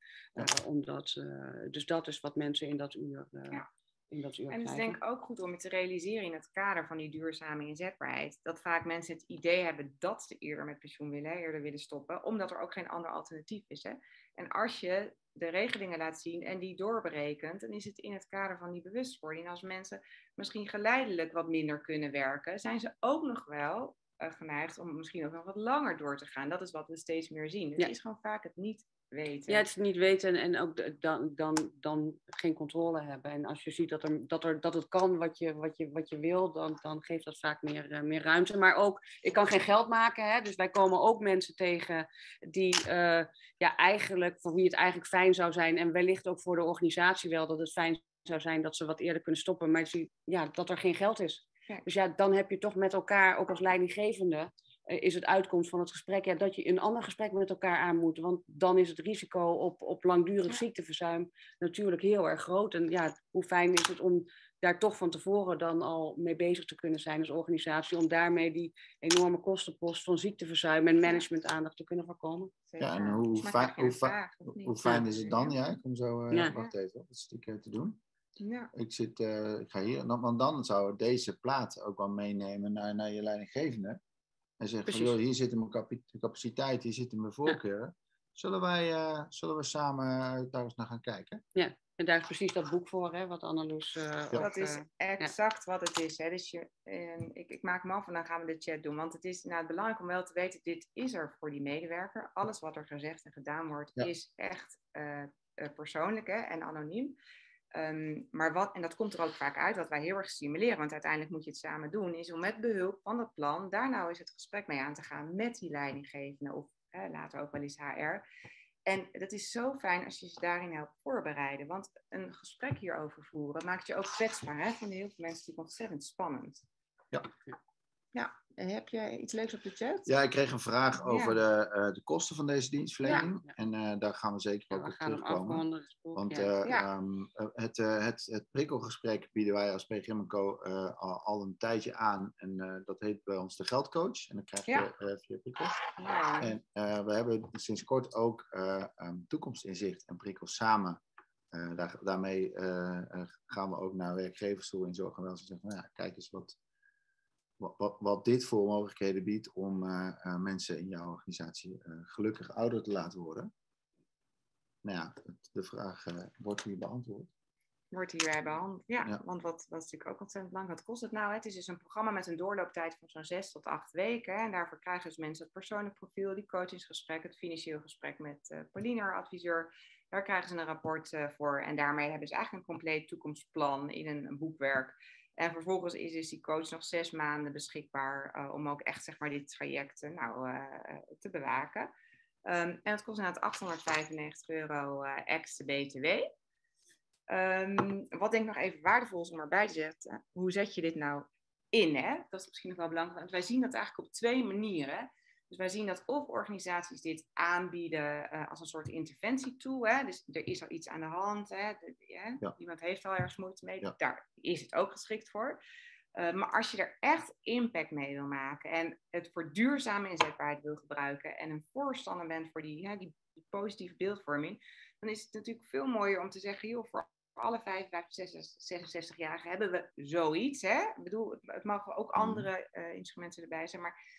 Dus dat is wat mensen in dat uur En het is denk ik ook goed om je te realiseren in het kader van die duurzame inzetbaarheid. Dat vaak mensen het idee hebben dat ze eerder met pensioen willen, eerder willen stoppen. Omdat er ook geen ander alternatief is. Hè? En als je de regelingen laat zien en die doorberekent, dan is het in het kader van die bewustwording. Als mensen misschien geleidelijk wat minder kunnen werken, zijn ze ook nog wel geneigd om misschien ook nog wat langer door te gaan. Dat is wat we steeds meer zien. Dus het is gewoon vaak het niet weten. Ja, het is niet weten en ook dan geen controle hebben. En als je ziet dat het kan wat je wil, dan geeft dat vaak meer ruimte. Maar ook, ik kan geen geld maken. Hè? Dus wij komen ook mensen tegen die eigenlijk, voor wie het eigenlijk fijn zou zijn. En wellicht ook voor de organisatie wel, dat het fijn zou zijn dat ze wat eerder kunnen stoppen. Maar dat er geen geld is. Ja. Dus ja, dan heb je toch met elkaar, ook als leidinggevende... is het uitkomst van het gesprek dat je een ander gesprek met elkaar aan moet. Want dan is het risico op langdurig ziekteverzuim natuurlijk heel erg groot. En ja, hoe fijn is het om daar toch van tevoren dan al mee bezig te kunnen zijn als organisatie. Om daarmee die enorme kostenpost van ziekteverzuim en managementaandacht te kunnen voorkomen. Ja, en hoe fijn is het dan? Ja, ik kom zo, wacht even, dat stukje te doen. Ja. Ik ga hier, want dan zou deze plaat ook wel meenemen naar je leidinggevende. En zegt van, joh, hier zitten mijn capaciteit, hier zitten mijn voorkeuren. Zullen we samen daar eens naar gaan kijken? Ja, en daar is precies dat boek voor, hè, wat Anneloes... dat is exact wat het is. Hè. Dus ik maak me af en dan gaan we de chat doen. Want het is belangrijk om wel te weten, dit is er voor die medewerker. Alles wat er gezegd en gedaan wordt, is echt persoonlijk en anoniem. En dat komt er ook vaak uit, wat wij heel erg stimuleren, want uiteindelijk moet je het samen doen, is om met behulp van het plan, daar nou eens het gesprek mee aan te gaan met die leidinggevende of later ook wel eens HR. En dat is zo fijn als je ze daarin helpt voorbereiden, want een gesprek hierover voeren maakt je ook kwetsbaar. Hè? Vinden heel veel mensen natuurlijk ontzettend spannend. Ja, heb je iets leuks op de chat? Ja, ik kreeg een vraag over de kosten van deze dienstverlening. Ja. En daar gaan we zeker ook op terugkomen. Want het prikkelgesprek bieden wij als PGM & Co. al een tijdje aan. En dat heet bij ons de geldcoach. En dan krijg je 4 prikkels. Ja. En we hebben sinds kort ook toekomstinzicht en prikkels samen. Daarmee gaan we ook naar werkgevers toe en zorgen wel. Ze zeggen, kijk eens wat dit voor mogelijkheden biedt om mensen in jouw organisatie gelukkig ouder te laten worden. Nou ja, de vraag wordt hier beantwoord. Wordt hierbij behandeld, ja. Want dat is natuurlijk ook ontzettend belangrijk. Wat kost het nou? Het is dus een programma met een doorlooptijd van zo'n 6 tot 8 weken. En daarvoor krijgen dus mensen het persoonlijk profiel, die coachingsgesprek, het financieel gesprek met Pauline, haar adviseur. Daar krijgen ze een rapport voor. En daarmee hebben ze eigenlijk een compleet toekomstplan in een boekwerk. En vervolgens is dus die coach nog 6 maanden beschikbaar om ook echt zeg maar dit traject te bewaken. En het kost inderdaad €895 ex-BTW. Wat denk ik nog even waardevol is om erbij te zetten, hoe zet je dit nou in? Hè? Dat is misschien nog wel belangrijk, want wij zien dat eigenlijk op 2 manieren. Dus wij zien dat of organisaties dit aanbieden als een soort interventietool. Hè? Dus er is al iets aan de hand. Hè? Iemand heeft al ergens moeite mee. Ja. Daar is het ook geschikt voor. Maar als je er echt impact mee wil maken en het voor duurzame inzetbaarheid wil gebruiken en een voorstander bent voor die positieve beeldvorming, dan is het natuurlijk veel mooier om te zeggen, joh, voor alle 55, 66-jarigen hebben we zoiets. Hè? Ik bedoel, het mogen ook andere instrumenten erbij zijn, maar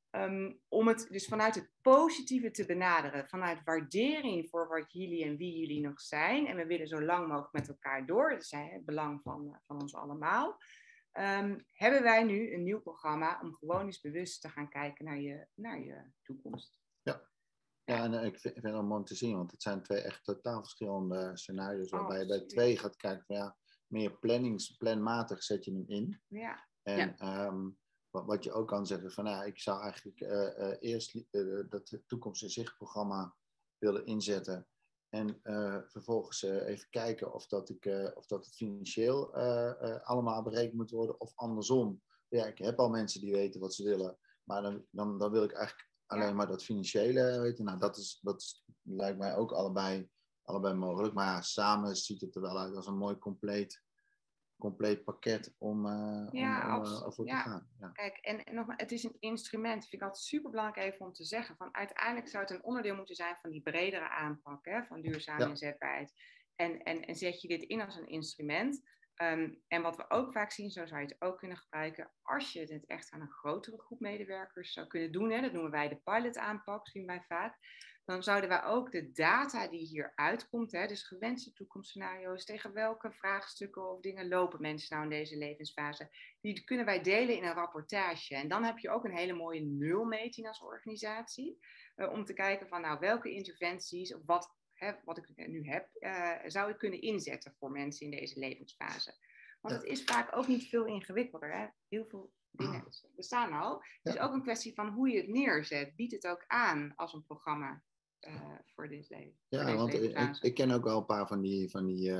Om het dus vanuit het positieve te benaderen. Vanuit waardering voor wat jullie en wie jullie nog zijn. En we willen zo lang mogelijk met elkaar door. Dat is het belang van ons allemaal. Hebben wij nu een nieuw programma om gewoon eens bewust te gaan kijken naar je toekomst. Ja, en ik vind het mooi om te zien, want het zijn twee echt totaal verschillende scenario's. Waarbij je bij Absoluut. 2 gaat kijken van meer planmatig zet je hem in. Ja. En wat je ook kan zeggen van ik zou eigenlijk eerst dat toekomst in zicht programma willen inzetten. En vervolgens even kijken of dat het financieel allemaal berekend moet worden of andersom. Ja, ik heb al mensen die weten wat ze willen, maar dan wil ik eigenlijk alleen maar dat financiële weten. Nou, dat lijkt mij ook allebei mogelijk. Maar samen ziet het er wel uit als een mooi compleet pakket om voor te gaan. Ja. Kijk, en nogmaals, het is een instrument. Vind ik altijd super belangrijk even om te zeggen. Van uiteindelijk zou het een onderdeel moeten zijn van die bredere aanpak, hè, van duurzame inzetbaarheid. En zet je dit in als een instrument. En wat we ook vaak zien, zo zou je het ook kunnen gebruiken, als je het echt aan een grotere groep medewerkers zou kunnen doen, hè, dat noemen wij de pilot aanpak, zien wij vaak, dan zouden wij ook de data die hier uitkomt, hè, dus gewenste toekomstscenario's, tegen welke vraagstukken of dingen lopen mensen nou in deze levensfase, die kunnen wij delen in een rapportage. En dan heb je ook een hele mooie nulmeting als organisatie, om te kijken van welke interventies, of wat ik nu heb, zou ik kunnen inzetten voor mensen in deze levensfase. Want het is vaak ook niet veel ingewikkelder. Hè? Heel veel dingen bestaan al. Het is ook een kwestie van hoe je het neerzet. Biedt het ook aan als een programma voor dit leven. Ja, want ik ken ook wel een paar van die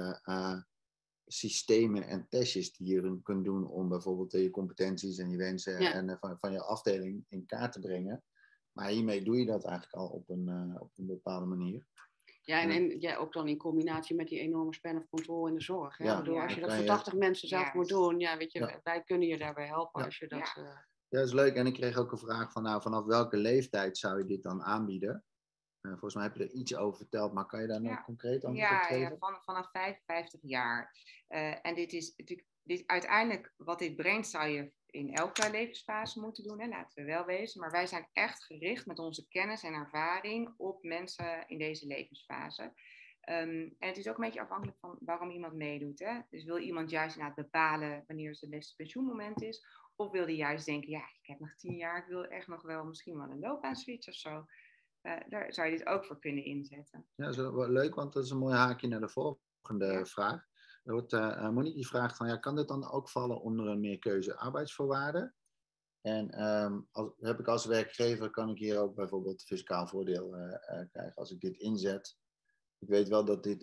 systemen en testjes die je kunt doen om bijvoorbeeld je competenties en je wensen en van je afdeling in kaart te brengen. Maar hiermee doe je dat eigenlijk al op een bepaalde manier. Ja, en ook dan in combinatie met die enorme span of control in de zorg. Hè? Als je dat voor 80 mensen zelf moet doen, weet je, wij kunnen je daarbij helpen als je dat... Ja, dat is leuk. En ik kreeg ook een vraag van, vanaf welke leeftijd zou je dit dan aanbieden? Volgens mij heb je er iets over verteld, maar kan je daar nog concreet antwoord op geven? Ja, vanaf 55 jaar. En dit is uiteindelijk, wat dit brengt, zou je in elke levensfase moeten doen, hè? Laten we wel wezen. Maar wij zijn echt gericht met onze kennis en ervaring op mensen in deze levensfase. En het is ook een beetje afhankelijk van waarom iemand meedoet. Hè? Dus wil iemand juist bepalen wanneer het beste pensioenmoment is? Of wil die juist denken, ik heb nog 10 jaar, ik wil echt nog wel misschien wel een loopbaanswitch of zo. Daar zou je dit ook voor kunnen inzetten. Ja, dat is wel leuk, want dat is een mooi haakje naar de volgende vraag. Monique die vraagt van, kan dit dan ook vallen onder een meerkeuze arbeidsvoorwaarden? En heb ik als werkgever, kan ik hier ook bijvoorbeeld fiscaal voordeel krijgen als ik dit inzet. Ik weet wel dat dit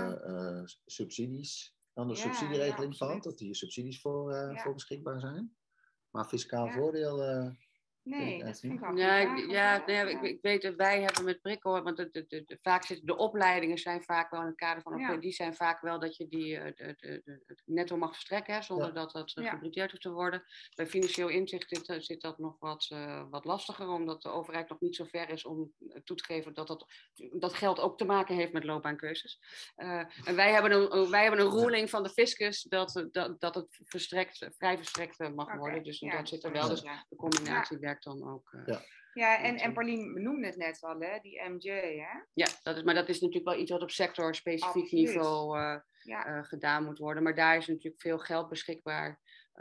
subsidies, onder subsidieregeling valt, dat hier subsidies voor beschikbaar zijn. Maar fiscaal voordeel... Nee, dat vind ik wel ik weet dat wij hebben met Prikkel, want vaak zitten de opleidingen zijn vaak wel in het kader van die zijn vaak wel dat je die het netto mag verstrekken, zonder dat gebudgeteerd hoeft te worden. Bij financieel inzicht zit dat nog wat lastiger, omdat de overheid nog niet zo ver is om toe te geven dat geld ook te maken heeft met loopbaankeuzes. En wij hebben een ruling van de fiscus dat het vrij verstrekt mag worden. Dus dat zit er wel. Dus de combinatie werkt dan ook. En Paulien benoemde het net al, hè? Die MJ, hè? Ja, dat is natuurlijk wel iets wat op sectorspecifiek niveau gedaan moet worden. Maar daar is natuurlijk veel geld beschikbaar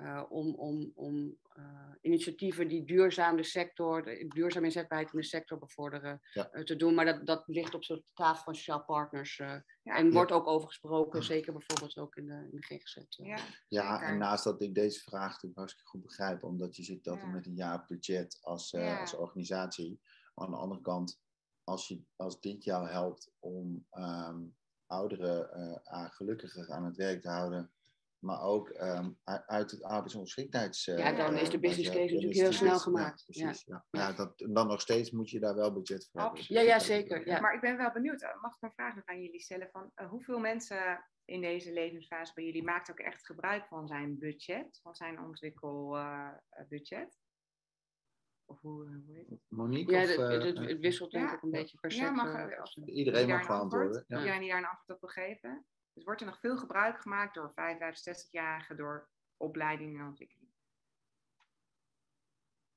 om initiatieven die duurzame inzetbaarheid in de sector bevorderen te doen. Maar dat ligt op zo'n tafel van sociaal partners. En wordt ook over gesproken, zeker bijvoorbeeld ook in de GGZ. En naast dat ik deze vraag natuurlijk hartstikke goed begrijp, omdat je zit dat met een jaarbudget als organisatie. Maar aan de andere kant, als dit jou helpt om ouderen gelukkiger aan het werk te houden, maar ook uit het arbeidsongeschiktheids... dan is de business case natuurlijk heel snel gemaakt. Precies. Dan nog steeds moet je daar wel budget voor hebben. Absoluut. Zeker. Ja. Maar ik ben wel benieuwd, mag ik een vraag nog aan jullie stellen van hoeveel mensen in deze levensfase bij jullie maakt ook echt gebruik van zijn budget, van zijn ontwikkelbudget? Of hoe heet het? Monique? Het wisselt denk ik een beetje per sector. Iedereen mag beantwoorden. Iedereen die daar een antwoord op wil geven. Dus wordt er nog veel gebruik gemaakt door 65-jarigen, door opleiding en ontwikkeling?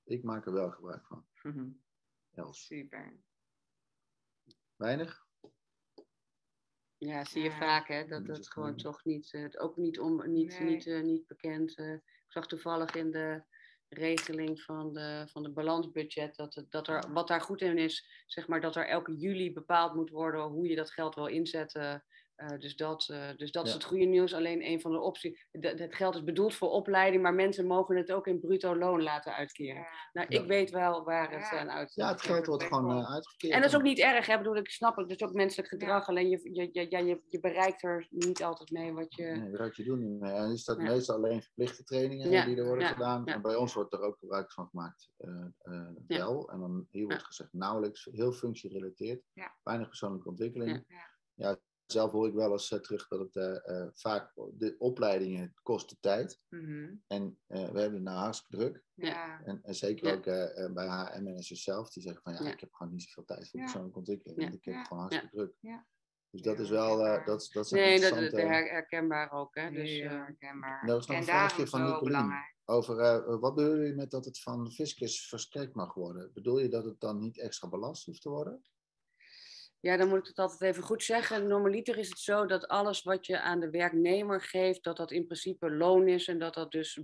Ik maak er wel gebruik van. Els. Super. Weinig? Ja, zie je vaak, hè, dat het gewoon toch niet, ook niet bekend. Ik zag toevallig in de regeling van de balansbudget wat daar goed in is, zeg maar, dat er elke juli bepaald moet worden hoe je dat geld wil inzetten. Dus dat is het goede nieuws. Alleen een van de opties. Het geld is bedoeld voor opleiding, maar mensen mogen het ook in bruto loon laten uitkeren. Ik weet wel waar het aan uitkeert. Ja, het geld wordt gewoon uitgekeerd. En dat is ook niet erg, hè? Ik bedoel, ik snap het. Dat is ook menselijk gedrag. Alleen je bereikt er niet altijd mee wat je... Nee, wat je doet niet mee. En is dat meestal alleen verplichte trainingen die er worden gedaan. En bij ons wordt er ook gebruik van gemaakt. Wel. En dan hier wordt gezegd nauwelijks, heel functiegerelateerd. Weinig persoonlijke ontwikkeling. Ja, zelf hoor ik wel eens terug dat het vaak de opleidingen kosten tijd. En we hebben het nou hartstikke druk. En zeker ook bij HR-managers zelf, die zeggen van ik heb gewoon niet zoveel tijd voor persoonlijke ontwikkeling. Want ik heb gewoon hartstikke druk. Dus dat is wel, dat is interessant. Herkenbaar ook. Hè? Dus, herkenbaar. Dat is nog een vraagje van Nicolien. Over wat bedoel je met dat het van de fiscus verstrekt mag worden? Bedoel je dat het dan niet extra belast hoeft te worden? Ja, dan moet ik het altijd even goed zeggen. Normaliter is het zo dat alles wat je aan de werknemer geeft, dat in principe loon is en dat dus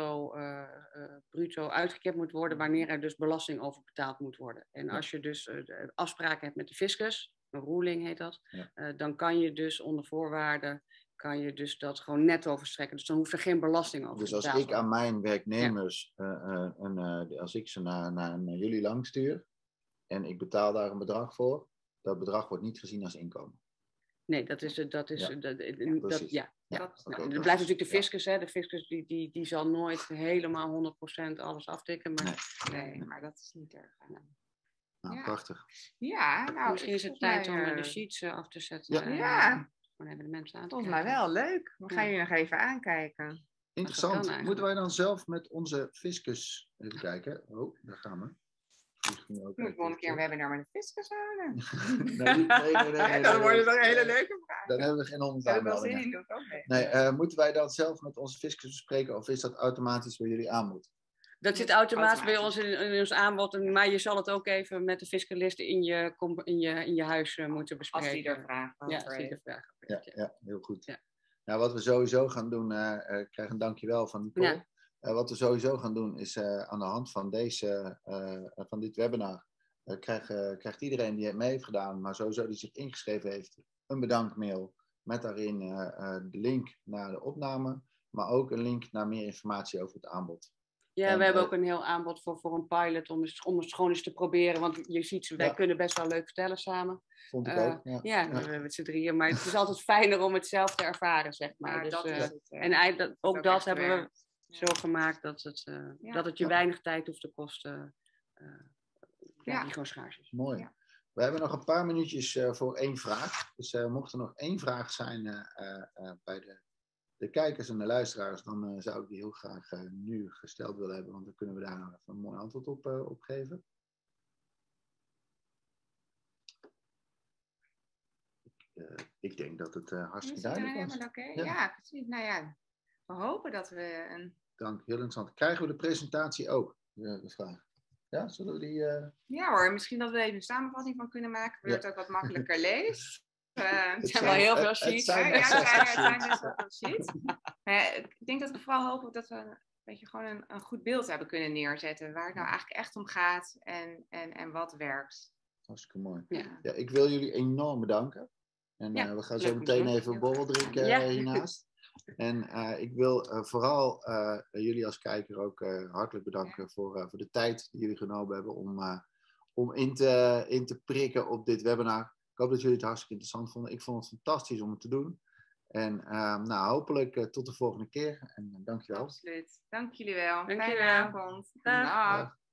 bruto uitgekeerd moet worden, wanneer er dus belasting over betaald moet worden. En als je dus afspraken hebt met de fiscus, een ruling heet dat, dan kan je dus onder voorwaarden dat gewoon netto verstrekken. Dus dan hoeft er geen belasting over te betaald. Dus als ik aan mijn werknemers, als ik ze naar jullie lang stuur en ik betaal daar een bedrag voor, dat bedrag wordt niet gezien als inkomen. Nee, dat blijft Okay, natuurlijk de fiscus. Hè? De fiscus die zal nooit helemaal 100% alles aftikken. Maar nee, maar dat is niet erg. Nou, prachtig. Ja, nou, misschien is het tijd om de sheets af te zetten. Ja. Dan hebben de mensen aan. Volgens mij wel leuk. We gaan jullie nog even aankijken. Interessant. Moeten wij dan zelf met onze fiscus even kijken? Oh, daar gaan we. We moeten een keer een webinar met de fiscus houden. Nee. Dan wordt het een hele leuke vraag. Dan hebben we geen 100 aanmeldingen. Moeten wij dat zelf met onze fiscus bespreken of is dat automatisch bij jullie aanbod? Dat zit automatisch bij ons in ons aanbod, maar je zal het ook even met de fiscalisten in je huis moeten bespreken. Als die er vragen over Ja, heel goed. Ja. Nou, wat we sowieso gaan doen, krijg een dankjewel van Nicole. Ja. Wat we sowieso gaan doen is aan de hand van van dit webinar krijgt iedereen die het mee heeft gedaan, maar sowieso die zich ingeschreven heeft, een bedankmail met daarin de link naar de opname, maar ook een link naar meer informatie over het aanbod. Ja, we hebben ook een heel aanbod voor een pilot om het gewoon eens te proberen, want je ziet, wij kunnen best wel leuk vertellen samen. Vond ik ook. Met z'n drieën, maar het is altijd fijner om het zelf te ervaren, zeg maar. Dus, en ook dat hebben we zo gemaakt dat het je weinig tijd hoeft te kosten, die gewoon schaars is. Mooi. Ja. We hebben nog een paar minuutjes voor één vraag. Dus mocht er nog één vraag zijn bij de kijkers en de luisteraars, dan zou ik die heel graag nu gesteld willen hebben, want dan kunnen we daar nog even een mooi antwoord op geven. Ik denk dat het hartstikke duidelijk was. Ja, precies. Nou ja, we hopen dat we een... Dank, heel interessant. Krijgen we de presentatie ook? De vraag. Ja, zullen we die... Ja hoor, misschien dat we even een samenvatting van kunnen maken, waardoor het ook wat makkelijker leest. Het zijn wel heel veel sheets. Het zijn best wel veel sheets. Ik denk dat we vooral hopen dat we gewoon een goed beeld hebben kunnen neerzetten, waar het nou eigenlijk echt om gaat en wat werkt. Hartstikke mooi. Ja, ik wil jullie enorm bedanken. En we gaan zo meteen even een borrel drinken hiernaast. En ik wil vooral jullie als kijker ook hartelijk bedanken voor de tijd die jullie genomen hebben om in te prikken op dit webinar. Ik hoop dat jullie het hartstikke interessant vonden. Ik vond het fantastisch om het te doen. En hopelijk tot de volgende keer. En dankjewel. Absoluut. Dank jullie wel. Dankjewel. Fijne avond. Dag.